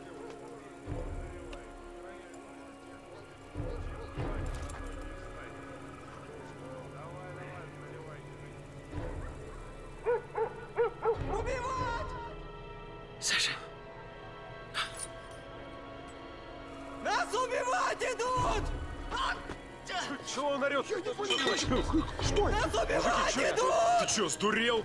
Убивать! Саша. Нас убивать идут! Чего он орет? Что? Нас убивать идут! Ты что, сдурел?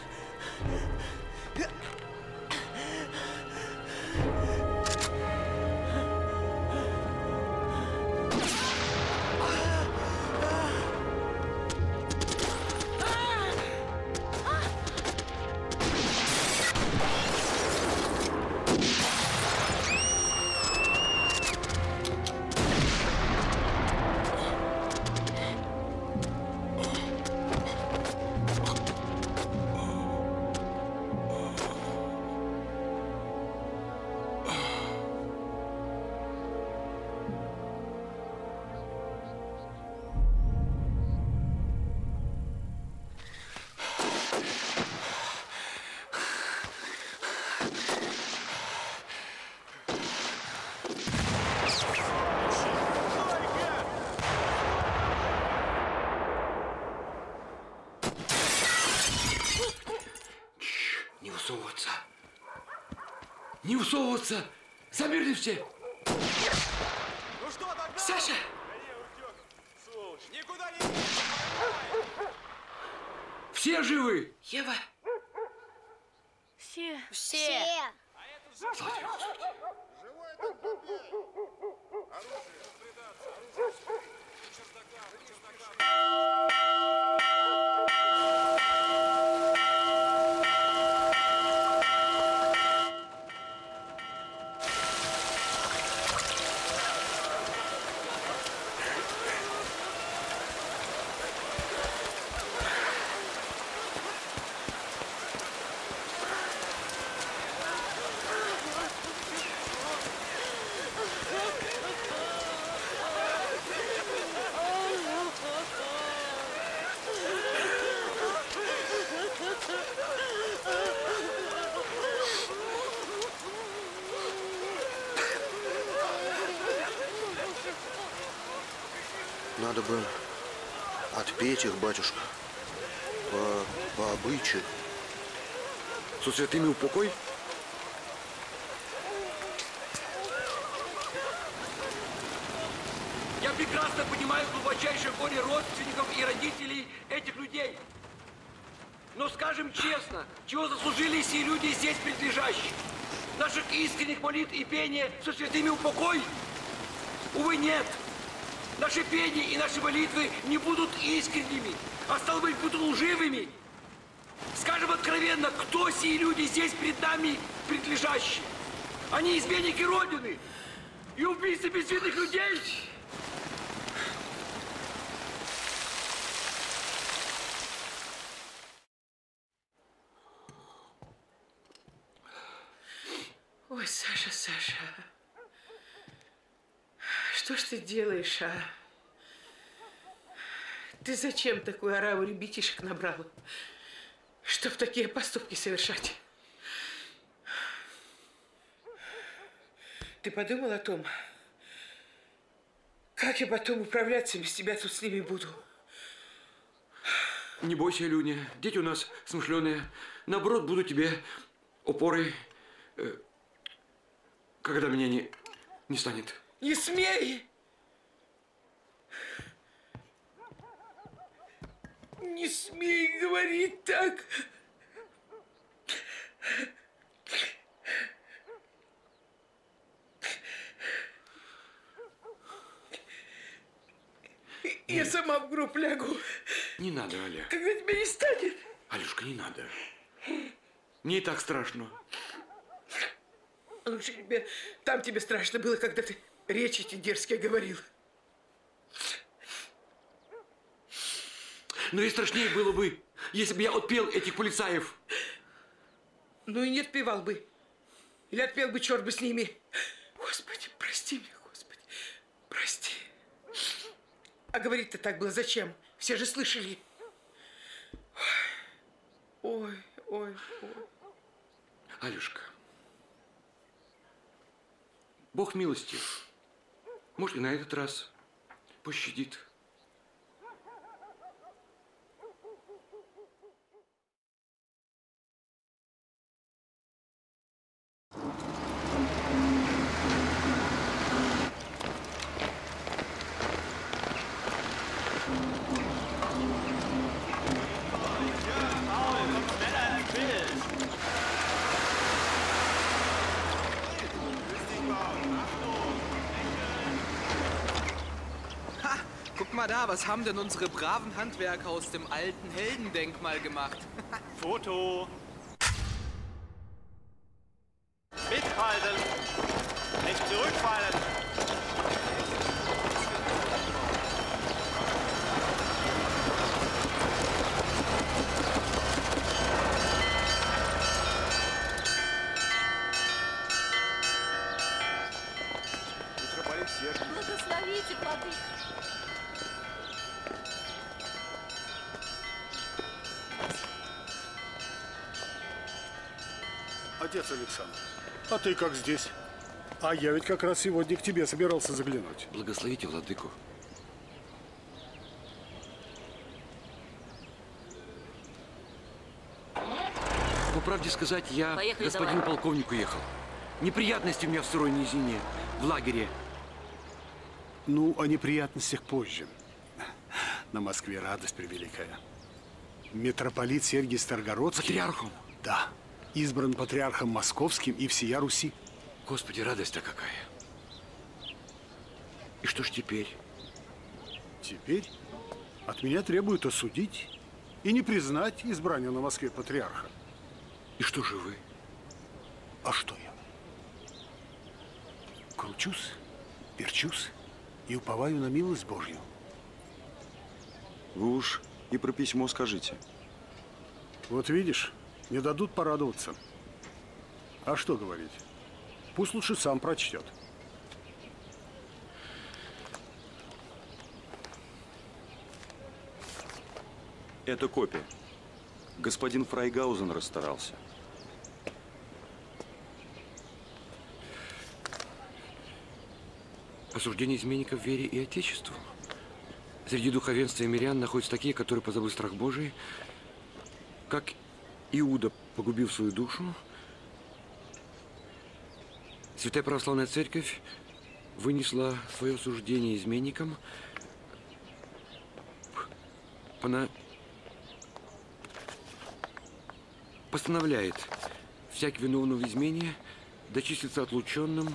Не высовываться! Замерли все! Ну что тогда? Саша! Никуда не... Все живы? Ева! Все. Все. Слава тебе, Господи. Надо бы отпеть их, батюшка, по, по обычаю. Со святыми упокой? Я прекрасно понимаю глубочайшее горе родственников и родителей этих людей. Но скажем честно, чего заслужили сии люди здесь предлежащие? Наших искренних молитв и пения со святыми упокой? Увы, нет. Наши пения и наши молитвы не будут искренними, а стало быть, будут лживыми. Скажем откровенно, кто сии люди здесь пред нами предлежащие? Они изменники Родины и убийцы безвинных людей. Ой, Саша, Саша. Что ж ты делаешь, а? Ты зачем такую ораву ребятишек набрала? Чтоб такие поступки совершать? Ты подумал о том, как я потом управляться без тебя тут с ними буду? Не бойся, Люня, дети у нас смышленые. Наоборот, буду тебе опорой. Когда меня не, не станет. Не смей! Не смей говорить так! Я сама в гроб лягу. Не надо, Аля. Когда тебя не станет. Алюшка, не надо. Мне и так страшно. Лучше тебе, там тебе страшно было, когда ты речи эти дерзкие говорил. Но и страшнее было бы, если бы я отпел этих полицаев. Ну и не отпевал бы. Или отпел бы, черт бы с ними. Господи, прости меня, Господи, прости. А говорить-то так было зачем? Все же слышали. Ой, ой, ой. Алюшка, Бог милостив. Может, и на этот раз пощадит. Guck mal da, was haben denn unsere braven Handwerker aus dem alten Heldendenkmal gemacht? Foto. Mithalten. Nicht zurückfallen. Благословите, владыка. Отец Александр, а ты как здесь? А я ведь как раз сегодня к тебе собирался заглянуть. Благословите владыку. По правде сказать, я Поехали, господину давай. полковнику ехал. Неприятности у меня в сырой низине, в лагере. Ну, о неприятностях позже. На Москве радость превеликая. Митрополит Сергий Старгородский... Патриархом? Да. Избран патриархом московским и всея Руси. Господи, радость-то какая. И что ж теперь? Теперь от меня требуют осудить и не признать избрание на Москве патриарха. И что же вы? А что я? Кручусь, перчусь и уповаю на милость Божью. Вы уж и про письмо скажите. Вот видишь, не дадут порадоваться. А что говорить? Пусть лучше сам прочтет. Это копия. Господин Фрайгаузен расстарался. Осуждение изменников вере и отечеству. Среди духовенства и мирян находятся такие, которые, позабыв страх Божий, как Иуда, погубив свою душу, Святая Православная Церковь вынесла свое осуждение изменникам, она постановляет всяк виновного в измене дочислиться отлученным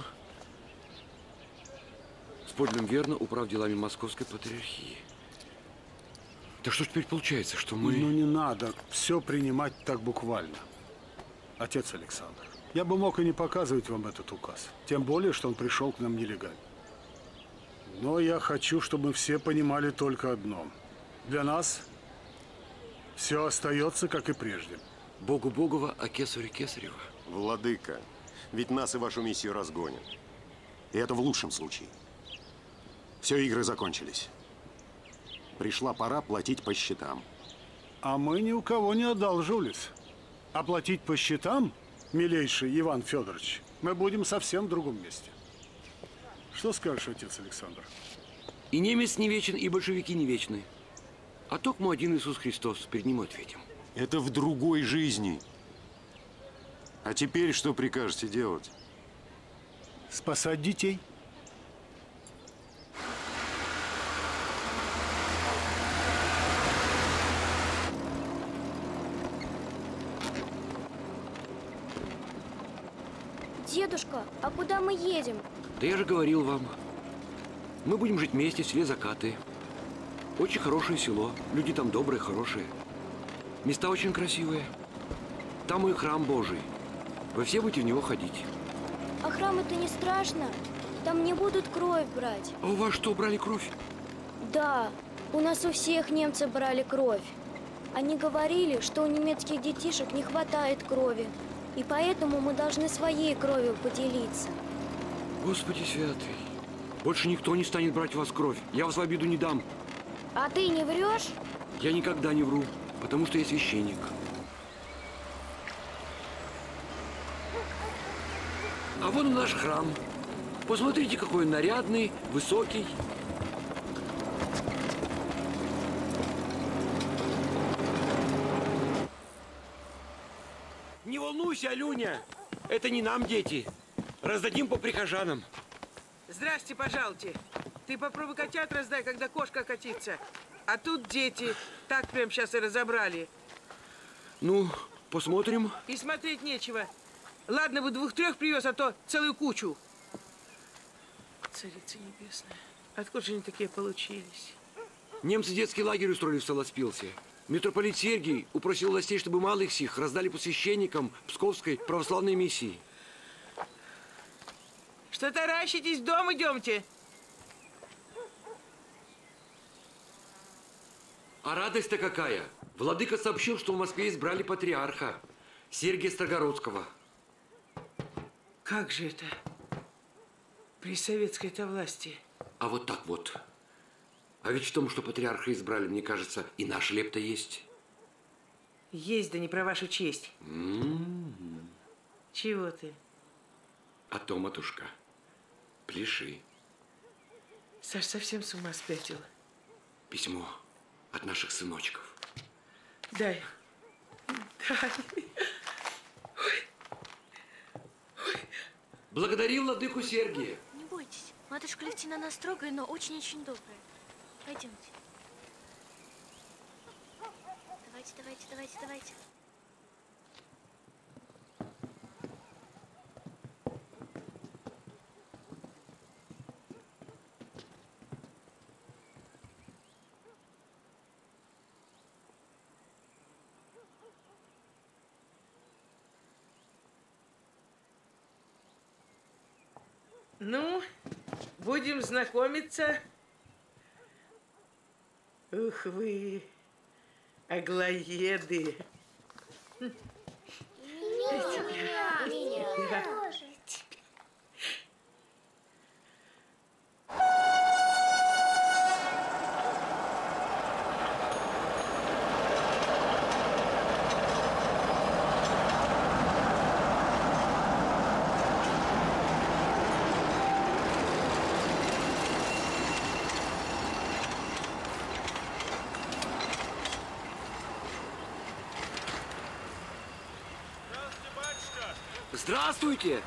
с подлинным верно управ делами Московской Патриархии. Так что ж теперь получается, что мы... Ну не надо все принимать так буквально. Отец Александр, я бы мог и не показывать вам этот указ. Тем более, что он пришел к нам нелегально. Но я хочу, чтобы мы все понимали только одно. Для нас все остается, как и прежде. Богу Богова, а кесарю Кесарева. Владыка, ведь нас и вашу миссию разгонят. И это в лучшем случае. Все, игры закончились. Пришла пора платить по счетам. А мы ни у кого не одалживались. А платить по счетам, милейший Иван Федорович, мы будем совсем в другом месте. Что скажешь, отец Александр? И немец не вечен, и большевики не вечны. А токмо один Иисус Христос, перед ним ответим. Это в другой жизни. А теперь что прикажете делать? спасать детей. Дедушка, а куда мы едем? Да я же говорил вам. Мы будем жить вместе в селе Закаты. Очень хорошее село. Люди там добрые, хорошие. Места очень красивые. Там и храм Божий. Вы все будете в него ходить. А храм это не страшно? Там не будут кровь брать. А у вас что, брали кровь? Да, у нас у всех немцы брали кровь. Они говорили, что у немецких детишек не хватает крови. И поэтому мы должны своей кровью поделиться. Господи святый. Больше никто не станет брать у вас кровь. Я вас в обиду не дам. А ты не врешь? Я никогда не вру, потому что я священник. А вон наш храм. Посмотрите, какой он нарядный, высокий. Не волнуйся, Алюня. Это не нам дети. Раздадим по прихожанам. Здрасте, пожалуйте. Ты попробуй котят раздай, когда кошка катится. А тут дети. Так прям сейчас и разобрали. Ну, посмотрим. И смотреть нечего. Ладно бы двух-трех привез, а то целую кучу. Царица небесная. Откуда же они такие получились? Немцы детский лагерь устроили в Солоспилсе. Митрополит Сергий упросил властей, чтобы малых сих раздали по священникам Псковской православной миссии. Что таращитесь? В дом идемте. А радость-то какая! Владыка сообщил, что в Москве избрали патриарха Сергия Строгородского. Как же это? При советской-то власти. А вот так вот. А ведь в том, что патриарха избрали, мне кажется, и наш лепта есть. Есть, да не про вашу честь. М-м-м. Чего ты? А то, матушка, пляши. Саш совсем с ума спятил. Письмо от наших сыночков. Дай. Дай. Благодари владыку Сергия. Не бойтесь. Матушка Левтина она строгая, но очень-очень добрая. Пойдемте. Давайте, давайте, давайте, давайте. Ну, будем знакомиться. Ух вы, аглоеды. Меня, меня тоже. Здравствуйте!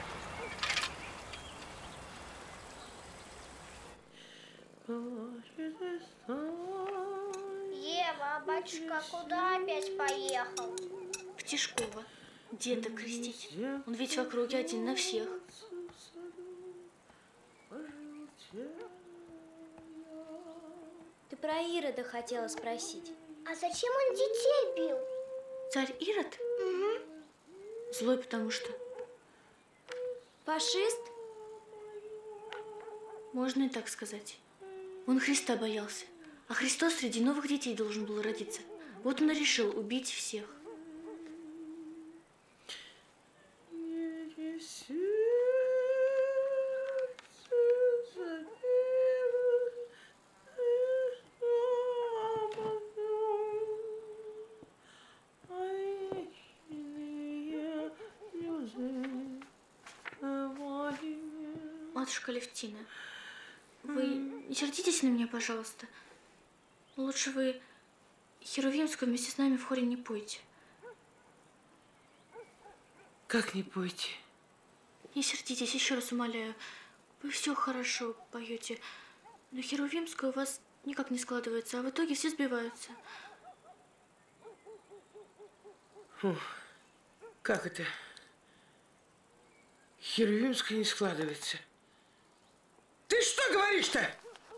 Ева, батюшка куда опять поехал? В Тишково. Деда крестить. Он ведь в округе один на всех. Ты про Ирода хотела спросить. А зачем он детей бил? Царь Ирод? Угу. Злой, потому что. Фашист? Можно и так сказать. Он Христа боялся. А Христос среди новых детей должен был родиться. Вот он и решил убить всех. Матушка Левтина, вы не сердитесь на меня, пожалуйста. Лучше вы Херувимскую вместе с нами в хоре не пойте. Как не пойте? Не сердитесь, еще раз умоляю. Вы все хорошо поете, но херувимская у вас никак не складывается, а в итоге все сбиваются. Фу, как это? Херувимская не складывается. Ты что говоришь-то?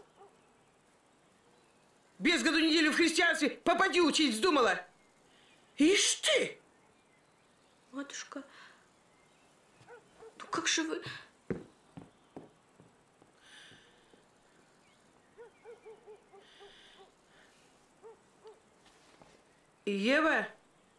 Без году неделю в христианстве попади учить вздумала. Ишь ты! Матушка, ну как же вы... Ева?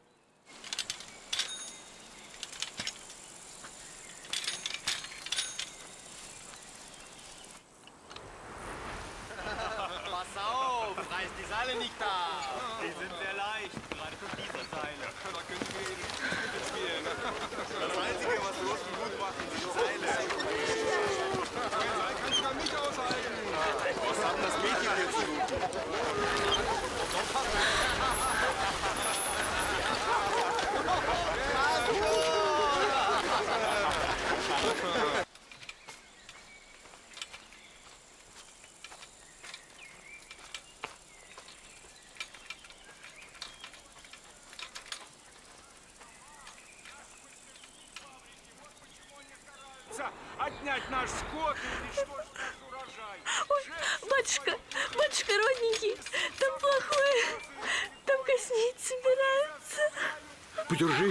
Pass auf, reiß die Seile nicht da. Die sind sehr leicht, gerade von dieser Seile. Da können wir ihre Spiele spielen. Das Einzige, was Russen gut machen, sind Seile. Kannst du mal mich aushalten? Was hat das Mädchen hier zu tun? Отнять наш скот и уничтожить наш урожай. Ой, батюшка, батюшка родненький, там плохое, там коснить собираются. Подержи.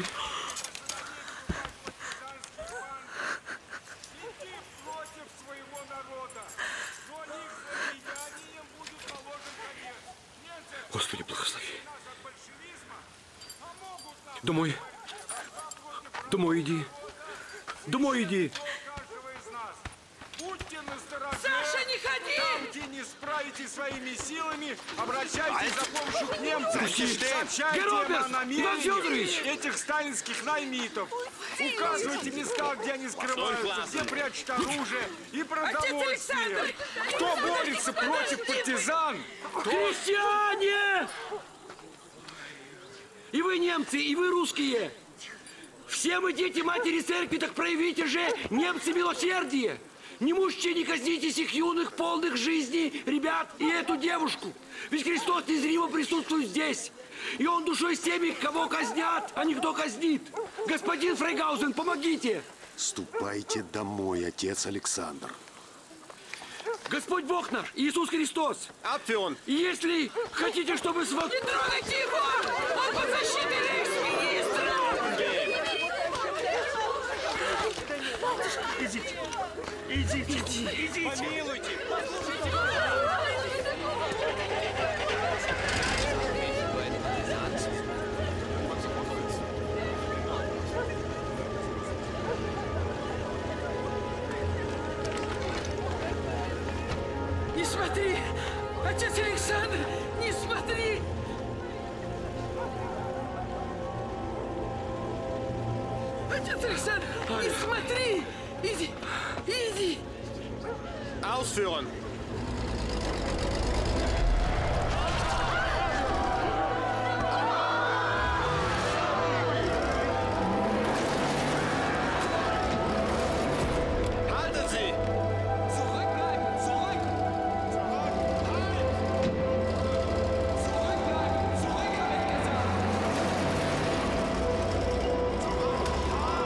Против своего народа. Но их злодеянием будет положен конец. Господи, благослови. Домой. Домой иди. Домой иди. Будьте настороже. Саша, не ходи! Там, где не справитесь своими силами, обращайтесь за помощью к немцам. Пусти. Сообщайте Героберт, о Иван намерениях Федорович! этих сталинских наймитов. Указывайте места, где они скрываются, где прячут оружие и продовольствие. Кто борется против партизан? Христиане! И вы немцы, и вы русские! Все мы дети матери церкви, так проявите же, немцы, милосердие! Не мучьте, не казните сих юных, полных жизни ребят и эту девушку. Ведь Христос незримо присутствует здесь. И Он душой с теми, кого казнят, а не кто казнит. Господин Фрейгаузен, помогите! Ступайте домой, отец Александр. Господь Бог наш, Иисус Христос. Абфион. И если хотите, чтобы с вами... Не трогайте его! Он под защитой рейхсминистра! Идите. Идите. Идите. Помилуйте. Не смотри! Отец Александр, не смотри! Отец Александр, не смотри! Иди! Иди! Ausführen. Halten Sie! Zurückbleiben! Zurück! Zurückbleiben! Zurück,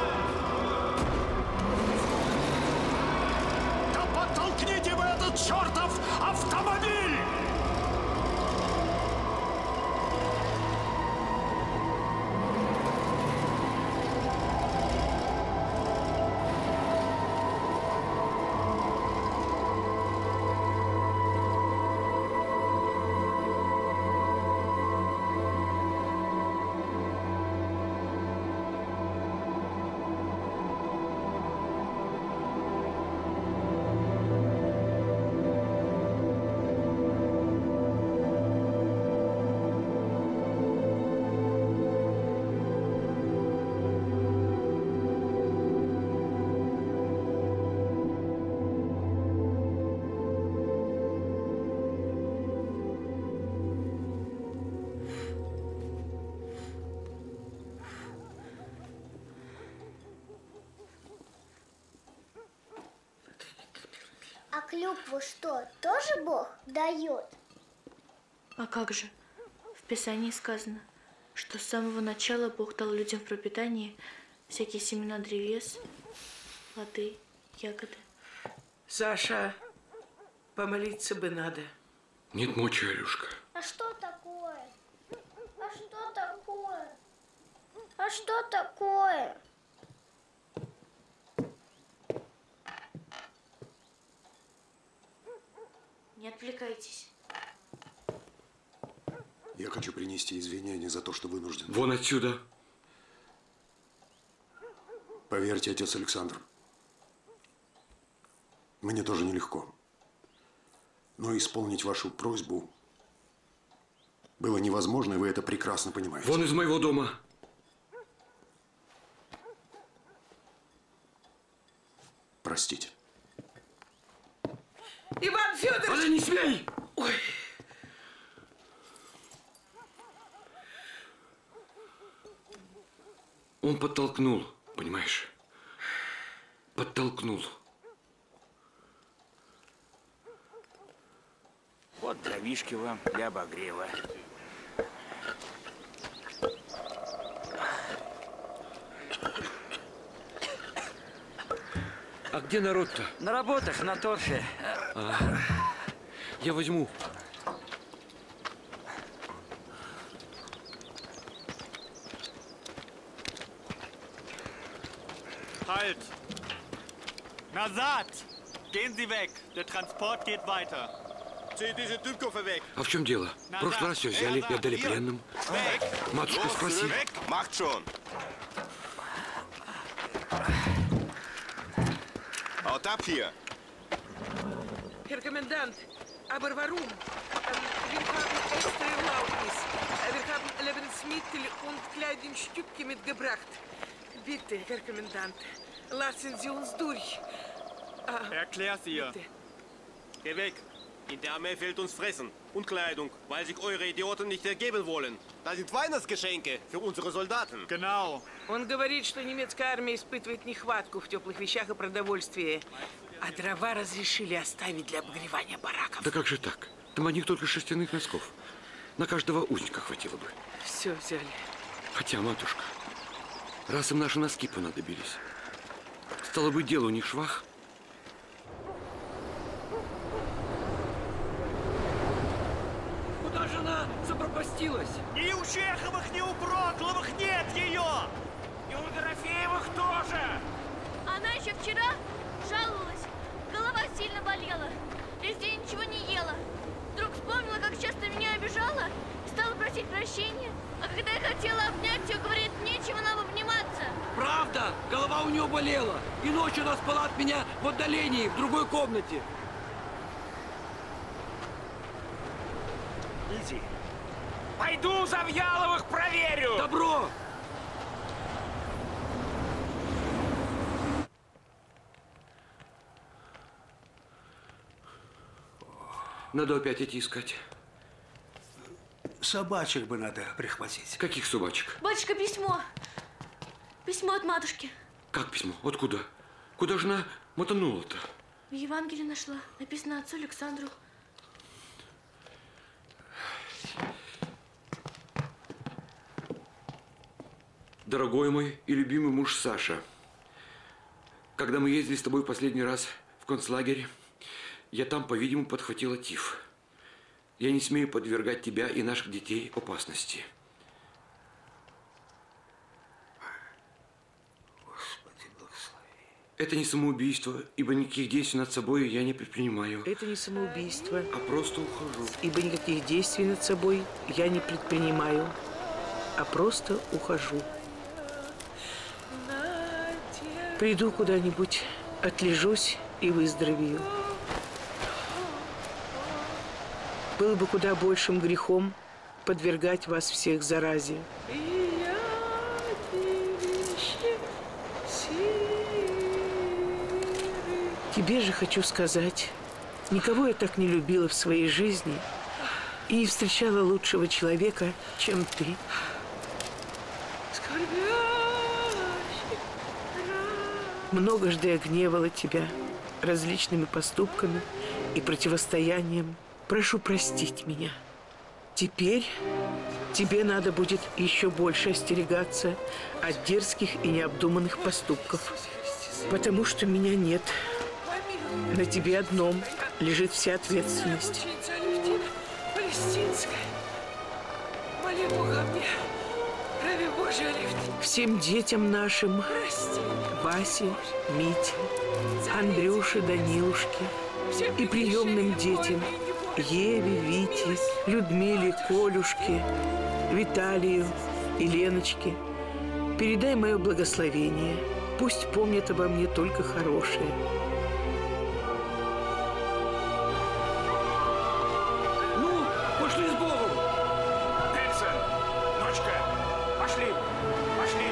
Да подтолкните вы этот черт клюкву что, тоже Бог дает? А как же? В Писании сказано, что с самого начала Бог дал людям в пропитание всякие семена древес, плоды, ягоды. Саша, помолиться бы надо. Нет мочи, Алюшка. А что такое? А что такое? А что такое? Не отвлекайтесь. Я хочу принести извинения за то, что вынужден. Вон отсюда. Поверьте, отец Александр, мне тоже нелегко. Но исполнить вашу просьбу было невозможно, и вы это прекрасно понимаете. Вон из моего дома. Простите. Иван Федорович! Оля, не смей! Ой. Он подтолкнул, понимаешь? Подтолкнул. Вот дровишки вам для обогрева. А где народ-то? На работах, на торфе. А, я возьму. Halt! Назад! Gehen Sie weg! Der Transport geht weiter. Zieh diese Typkoffer weg! А в чем дело? В прошлый раз все взяли и отдали пленным. Матушка, спроси. Macht schon! Haut ab hier! Herr Kommandant, aber warum? Wir haben extra Erlaubnis. Wir haben Lebensmittel und Kleidungsstücke mitgebracht. Bitte, Herr Kommandant, lassen Sie uns durch. Ah, Erklär's ihr. bitte. Geh weg! In der Armee fehlt uns Fressen und Kleidung, weil sich eure Idioten nicht ergeben wollen. Das sind Weihnachtsgeschenke für unsere Soldaten. Genau. Он говорит, что немецкая армия испытывает нехватку в теплых вещах и продовольствии. А дрова разрешили оставить для обогревания бараков. Да как же так? Там одних только шерстяных носков. На каждого узника хватило бы. Все взяли. Хотя, матушка, раз им наши носки понадобились, стало быть, дело у них швах. Куда же она запропастилась? Ни у Чеховых, ни у Прокловых нет ее! И у Дорофеевых тоже! Она еще вчера жаловалась. Голова сильно болела. Весь день ничего не ела. Вдруг вспомнила, как часто меня обижала, и стала просить прощения. А когда я хотела обнять ее, говорит, нечего нам обниматься. Правда, голова у нее болела. И ночью она спала от меня в отдалении, в другой комнате. Иди. Пойду Завьяловых проверю. Добро. Надо опять идти искать. Собачек бы надо прихватить. Каких собачек? Батюшка, письмо. Письмо от матушки. Как письмо? Откуда? Куда же она мотанула-то? В Евангелии нашла. Написано отцу Александру. Дорогой мой и любимый муж Саша, когда мы ездили с тобой в последний раз в концлагерь, я там, по-видимому, подхватила тиф. Я не смею подвергать тебя и наших детей опасности. Господи, благослови. Это не самоубийство, ибо никаких действий над собой я не предпринимаю. Это не самоубийство. А просто ухожу. Ибо никаких действий над собой я не предпринимаю, а просто ухожу. Приду куда-нибудь, отлежусь и выздоровею. Было бы куда большим грехом подвергать вас всех заразе. Тебе же хочу сказать, никого я так не любила в своей жизни и не встречала лучшего человека, чем ты. Многожды я гневала тебя различными поступками, и противостоянием. Прошу простить меня. Теперь тебе надо будет еще больше остерегаться от дерзких и необдуманных поступков, потому что меня нет. На тебе одном лежит вся ответственность. Палестинская. Моли Бога мне. Раби Божий, Алифтина. Всем детям нашим, Васе, Мите, Андрюше, Данилушке и приемным детям, Еве, Вите, Людмиле, Колюшке, Виталию и Леночке, передай мое благословение. Пусть помнят обо мне только хорошее. Ну, пошли с Богом! Вильсон, дочка, пошли, пошли.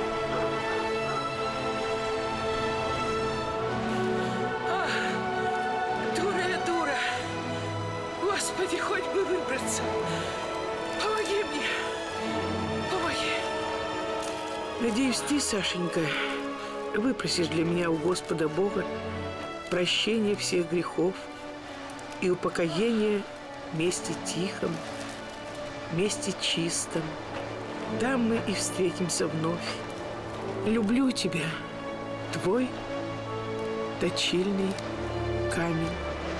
Ах, дура я дура. Господи, хоть бы выбраться. Помоги мне. Помоги. Надеюсь, ты, Сашенька, выпросишь для меня у Господа Бога прощение всех грехов и упокоение в месте тихом, в месте чистом. Там мы и встретимся вновь. Люблю тебя, твой точильный камень.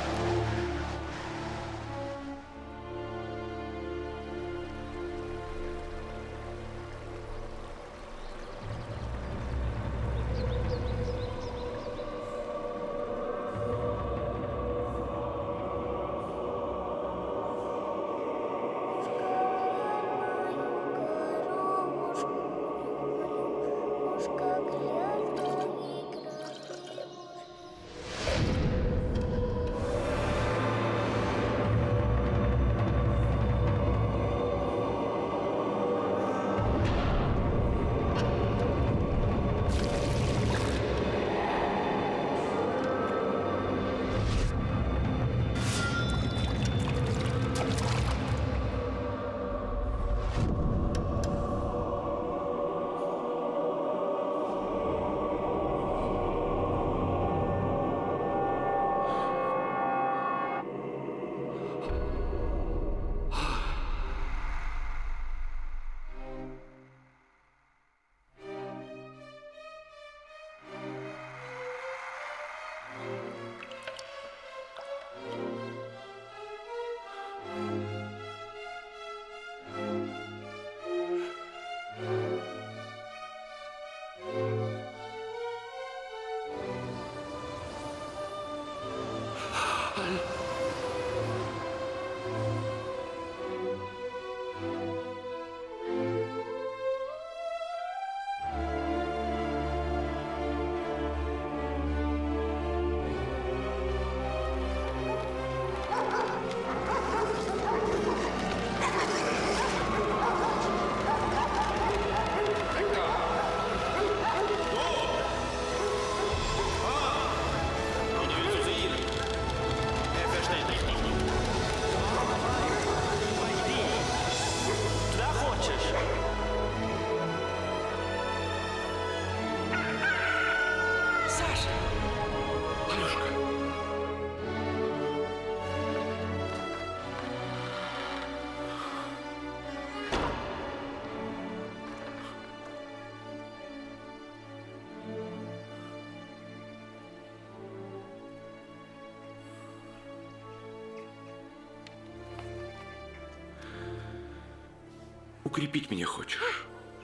Укрепить меня хочешь?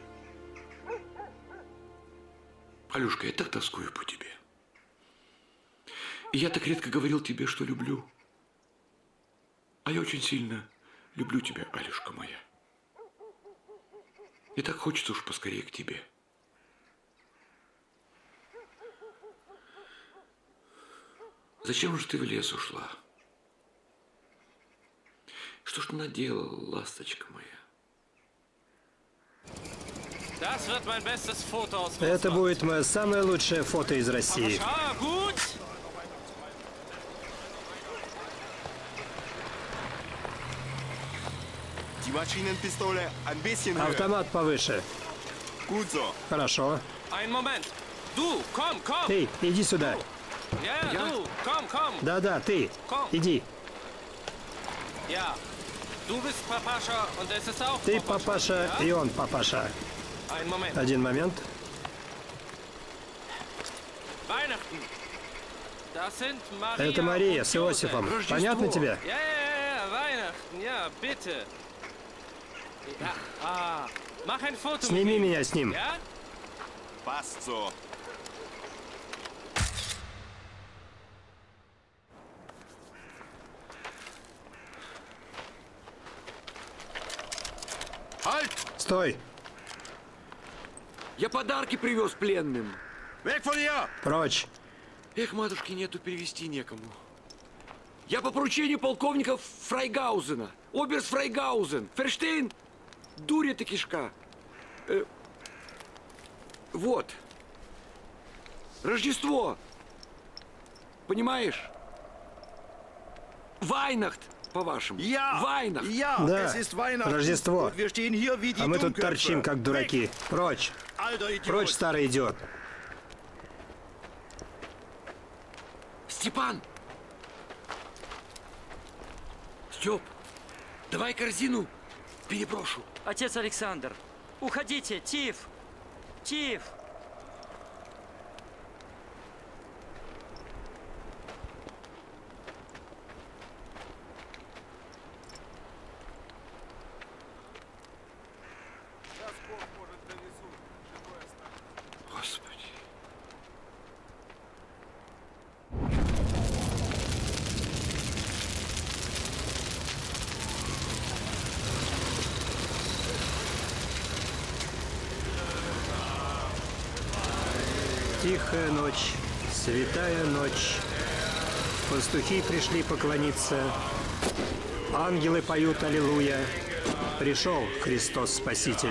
Алюшка, я так тоскую по тебе. И я так редко говорил тебе, что люблю. А я очень сильно люблю тебя, Алюшка моя. И так хочется уж поскорее к тебе. Зачем же ты в лес ушла? Что ж ты наделала, ласточка моя? Это будет мое самое лучшее фото из России. Автомат повыше. Хорошо. Эй, иди сюда. Ja, ja, du, komm, komm. Да-да, ты. Komm. Иди. Ja, du bist Papascha und es ist auch Ты папаша, ja? и он папаша. Ein Moment. Один момент. Weihnachten. Das sind Maria Это Мария und с Иосифом. Josef. Понятно тебе? Ja, ja, ja, ja, Weihnachten, ja, bitte. Ja, ah, mach ein Foto Сними mit ihm. меня с ним. Ja? Passt so. Стой! Я подарки привез пленным. Прочь! Эх, матушки, нету, перевести некому. Я по поручению полковника Фрайгаузена. Оберст Фрайгаузен. Ферштейн. Дуря ты кишка. Э, вот. Рождество. Понимаешь? Вайнахт, по-вашему. Я! Вайнахт. Я! Да, Рождество. А мы тут торчим, как дураки. Прочь! Прочь, старый идиот! Степан! Степ, давай корзину переброшу. Отец Александр, уходите, Тиф! Тиф! Господи. Тихая ночь, святая ночь. Пастухи пришли поклониться. Ангелы поют аллилуйя. Пришел Христос Спаситель.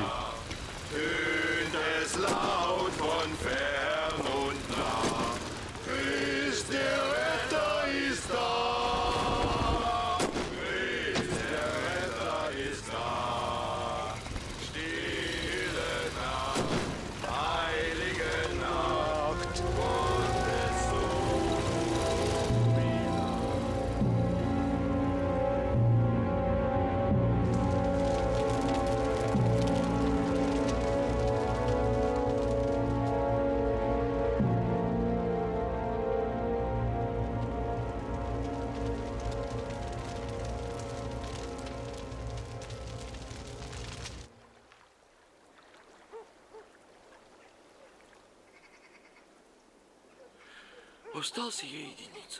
Остался я единица.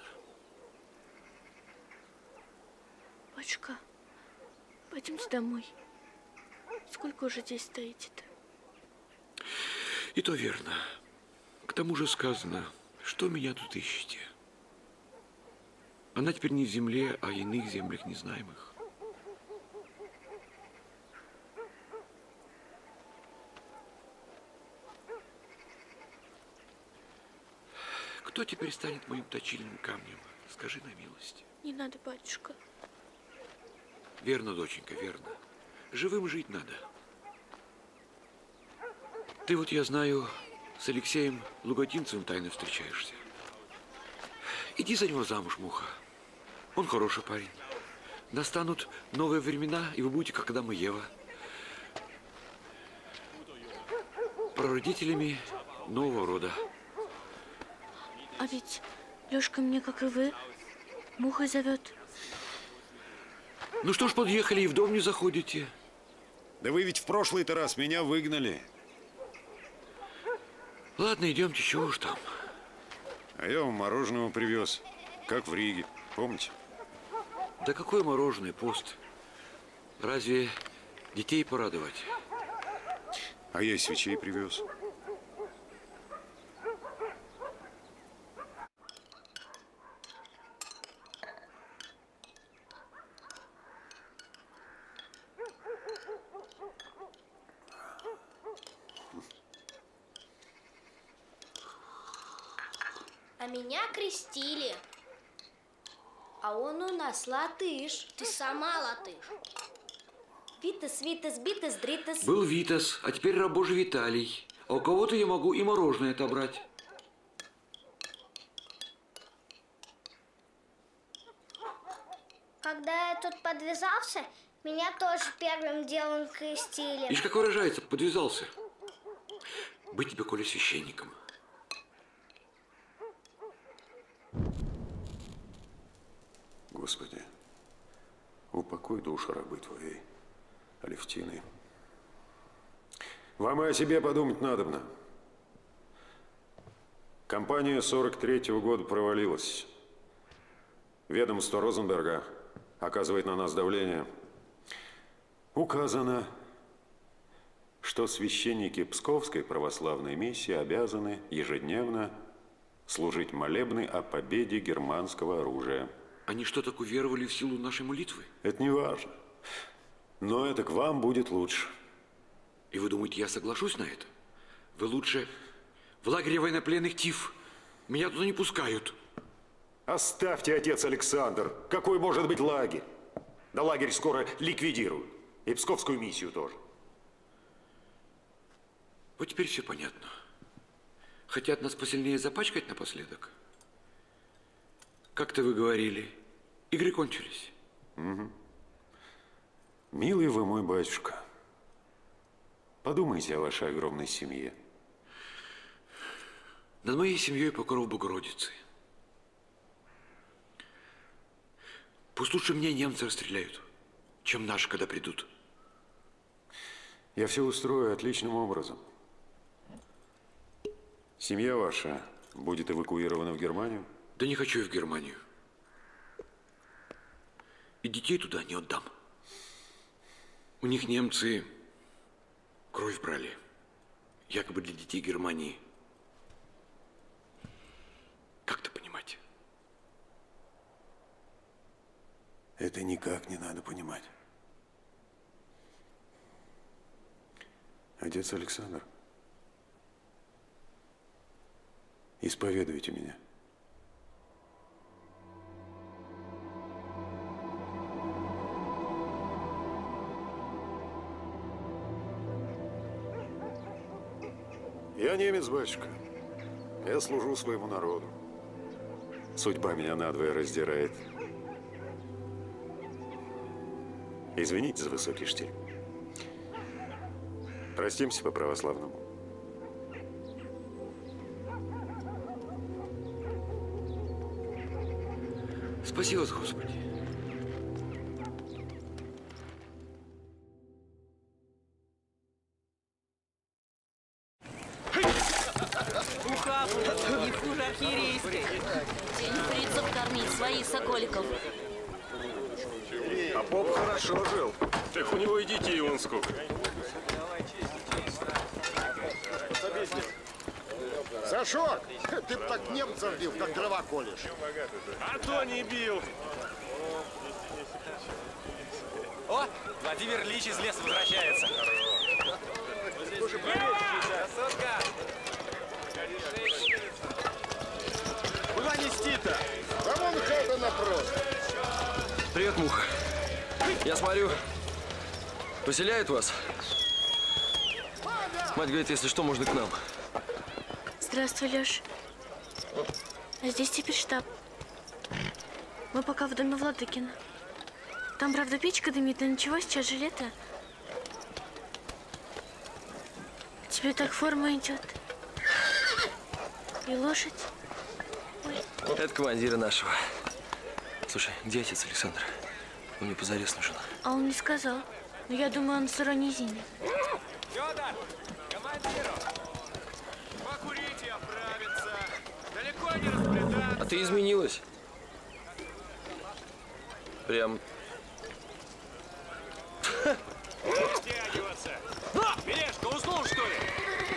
Батюшка, пойдемте домой. Сколько уже здесь стоите-то? И то верно. К тому же сказано, что меня тут ищете. Она теперь не в земле, а в иных землях незнаемых. Кто теперь станет моим точильным камнем? Скажи на милость. Не надо, батюшка. Верно, доченька, верно. Живым жить надо. Ты вот, я знаю, с Алексеем Луготинцевым тайно встречаешься. Иди за него замуж, муха. Он хороший парень. Настанут новые времена, и вы будете, как Адам и Ева, прародителями нового рода. А ведь Лёшка меня, как и вы, мухой зовет. Ну что ж, подъехали и в дом не заходите. Да вы ведь в прошлый-то раз меня выгнали. Ладно, идемте, чего уж там. А я вам мороженого привез, как в Риге, помните? Да какое мороженое, пост? Разве детей порадовать? А я свечей привез. А меня крестили. А он у нас латыш. Ты сама латыш. Витас, Витас, Битас, Дритас. Был Витас, а теперь раб Божий Виталий. А у кого-то я могу и мороженое отобрать. Когда я тут подвязался, меня тоже первым делом крестили. Ишь, как выражается, подвязался. Быть тебе, Коля, священником. Господи, упокой душу рабы Твоей, Алевтины. Вам и о себе подумать надобно. Компания сорок третьего года провалилась. Ведомство Розенберга оказывает на нас давление. Указано, что священники Псковской православной миссии обязаны ежедневно служить молебны о победе германского оружия. Они что, так уверовали в силу нашей молитвы? Это не важно. Но это к вам будет лучше. И вы думаете, я соглашусь на это? Вы лучше в лагере военнопленных ТИФ. Меня туда не пускают. Оставьте, отец Александр. Какой может быть лагерь? Да лагерь скоро ликвидируют. И Псковскую миссию тоже. Вот теперь все понятно. Хотят нас посильнее запачкать напоследок? Как-то вы говорили, игры кончились. Угу. Милый вы мой батюшка, подумайте о вашей огромной семье. Над моей семьей покров Богородицы. Пусть лучше меня немцы расстреляют, чем наши, когда придут. Я все устрою отличным образом. Семья ваша будет эвакуирована в Германию? Да не хочу я в Германию. И детей туда не отдам. У них немцы кровь брали. Якобы для детей Германии. Как-то понимать. Это никак не надо понимать. Отец Александр, исповедуйте меня. Я немец, батюшка. Я служу своему народу. Судьба меня надвое раздирает. Извините за высокий штиль. Простимся по-православному. Спаси вас, Господи. Уха не хуже архиерейской. День фрицев кормить своих соколиков. А поп хорошо жил. Так у него и детей вон сколько. Сашок, ты б так немцев бил, как дрова колешь. А то не бил. О, Владимир Ильич из леса возвращается. Красотка! Куда нести-то? Да вон хата напротив. Привет, Муха. Я смотрю, поселяют вас. Мать говорит, если что, можно к нам. Здравствуй, Леш. А здесь теперь штаб. Мы пока в доме Владыкина. Там, правда, печка дымит, но ничего, сейчас же лето. Тебе так форма идет. И лошадь. Ой. Это командира нашего. Слушай, где отец Александр? Он мне позарез нужен. А он не сказал. Но я думаю, он в стороне Зине. Федор, командиру! Покурите, оправиться. Далеко не расплетаться. А ты изменилась. Прям. Стягиваться. Мелешка, уснул, что ли?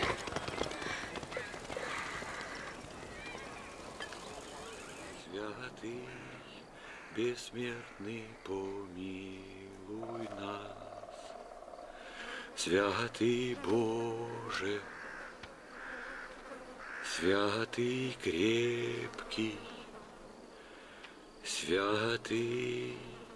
Святый, бессмертный, помилуй нас. Святый Боже, святый крепкий, святый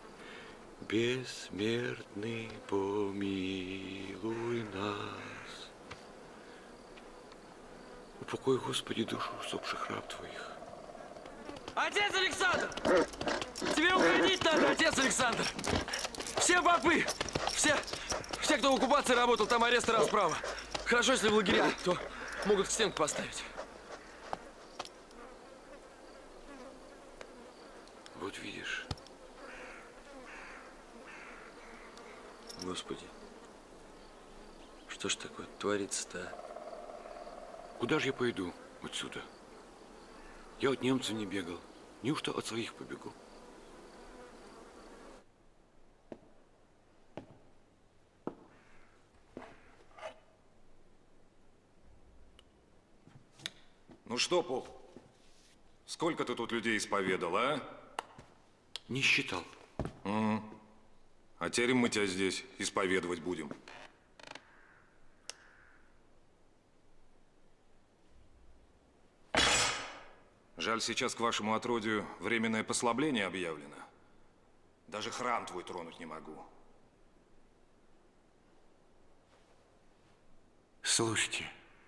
бессмертный, помилуй нас. Упокой, Господи, душу усопших раб Твоих. Отец Александр! Тебе уходить надо, отец Александр! Все попы! Все, все, кто в оккупации работал, там арест и расправа. Хорошо, если в лагеря, то могут к стенку поставить. Вот видишь. Господи, что ж такое творится-то, а? Куда же я пойду отсюда? Я от немцев не бегал. Неужто от своих побегу? Ну что, поп, сколько ты тут людей исповедал, а? Не считал. Угу. А теперь мы тебя здесь исповедовать будем. Жаль, сейчас к вашему отродью временное послабление объявлено. Даже храм твой тронуть не могу. Слушайте,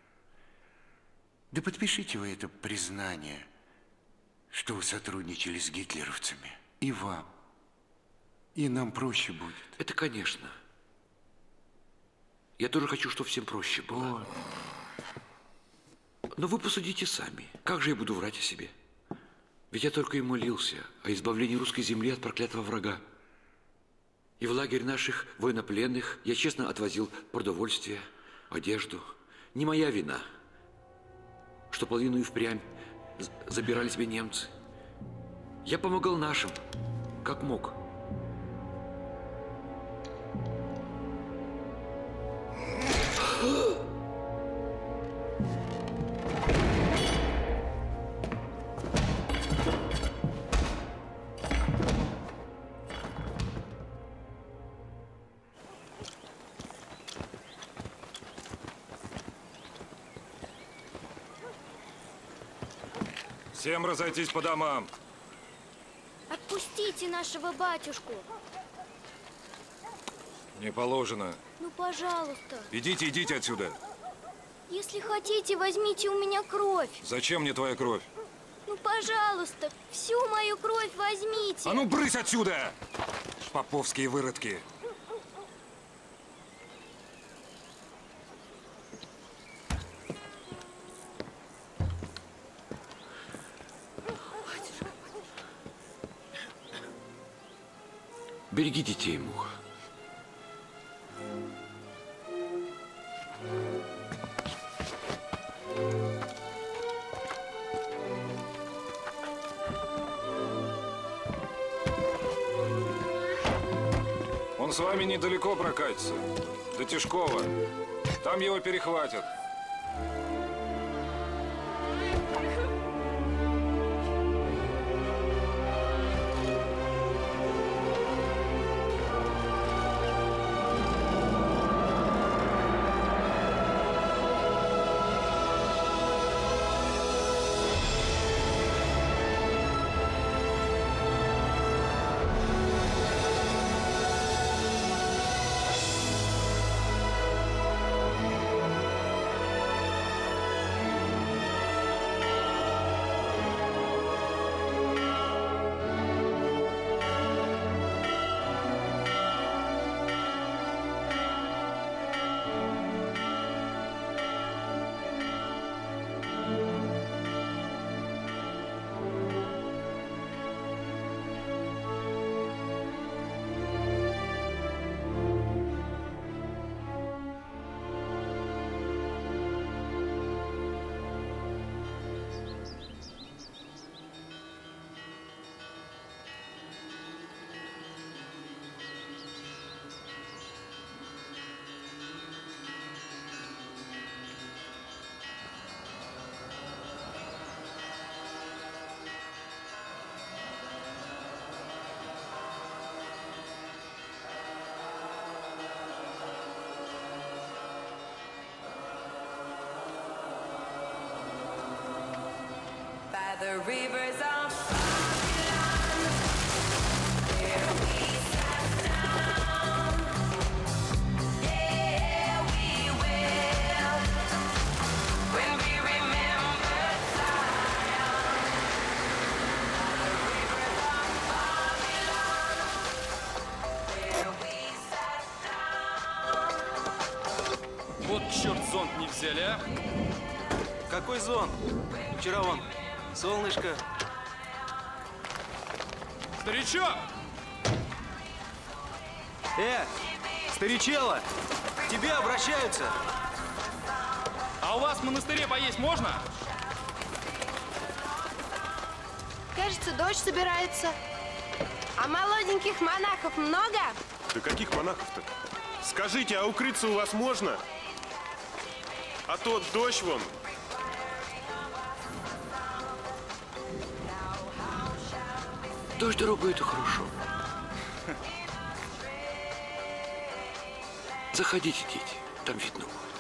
да подпишите вы это признание, что вы сотрудничали с гитлеровцами. И вам, и нам проще будет. Это, конечно. Я тоже хочу, чтобы всем проще было. Но вы посудите сами. Как же я буду врать о себе? Ведь я только и молился о избавлении русской земли от проклятого врага. И в лагерь наших военнопленных я честно отвозил продовольствие, одежду. Не моя вина, что половину и впрямь забирали себе немцы. Я помогал нашим, как мог. Всем разойтись по домам. Отпустите нашего батюшку. Не положено. Ну, пожалуйста. Идите, идите отсюда. Если хотите, возьмите у меня кровь. Зачем мне твоя кровь? Ну, пожалуйста, всю мою кровь возьмите. А ну, брысь отсюда! Поповские выродки. Береги детей, Муха. Он с вами недалеко прокатится, до Тишкова. Там его перехватят. The rivers of Вот черт, зонт не взяли, а? Какой зонт? Вчера вон солнышко. Старичок! Э, старичела, к тебе обращаются. А у вас в монастыре поесть можно? Кажется, дождь собирается. А молоденьких монахов много? Да каких монахов-то? Скажите, а укрыться у вас можно? А то дождь вон. Дождь, дорогой, это хорошо. Заходите, дети, там видно будет.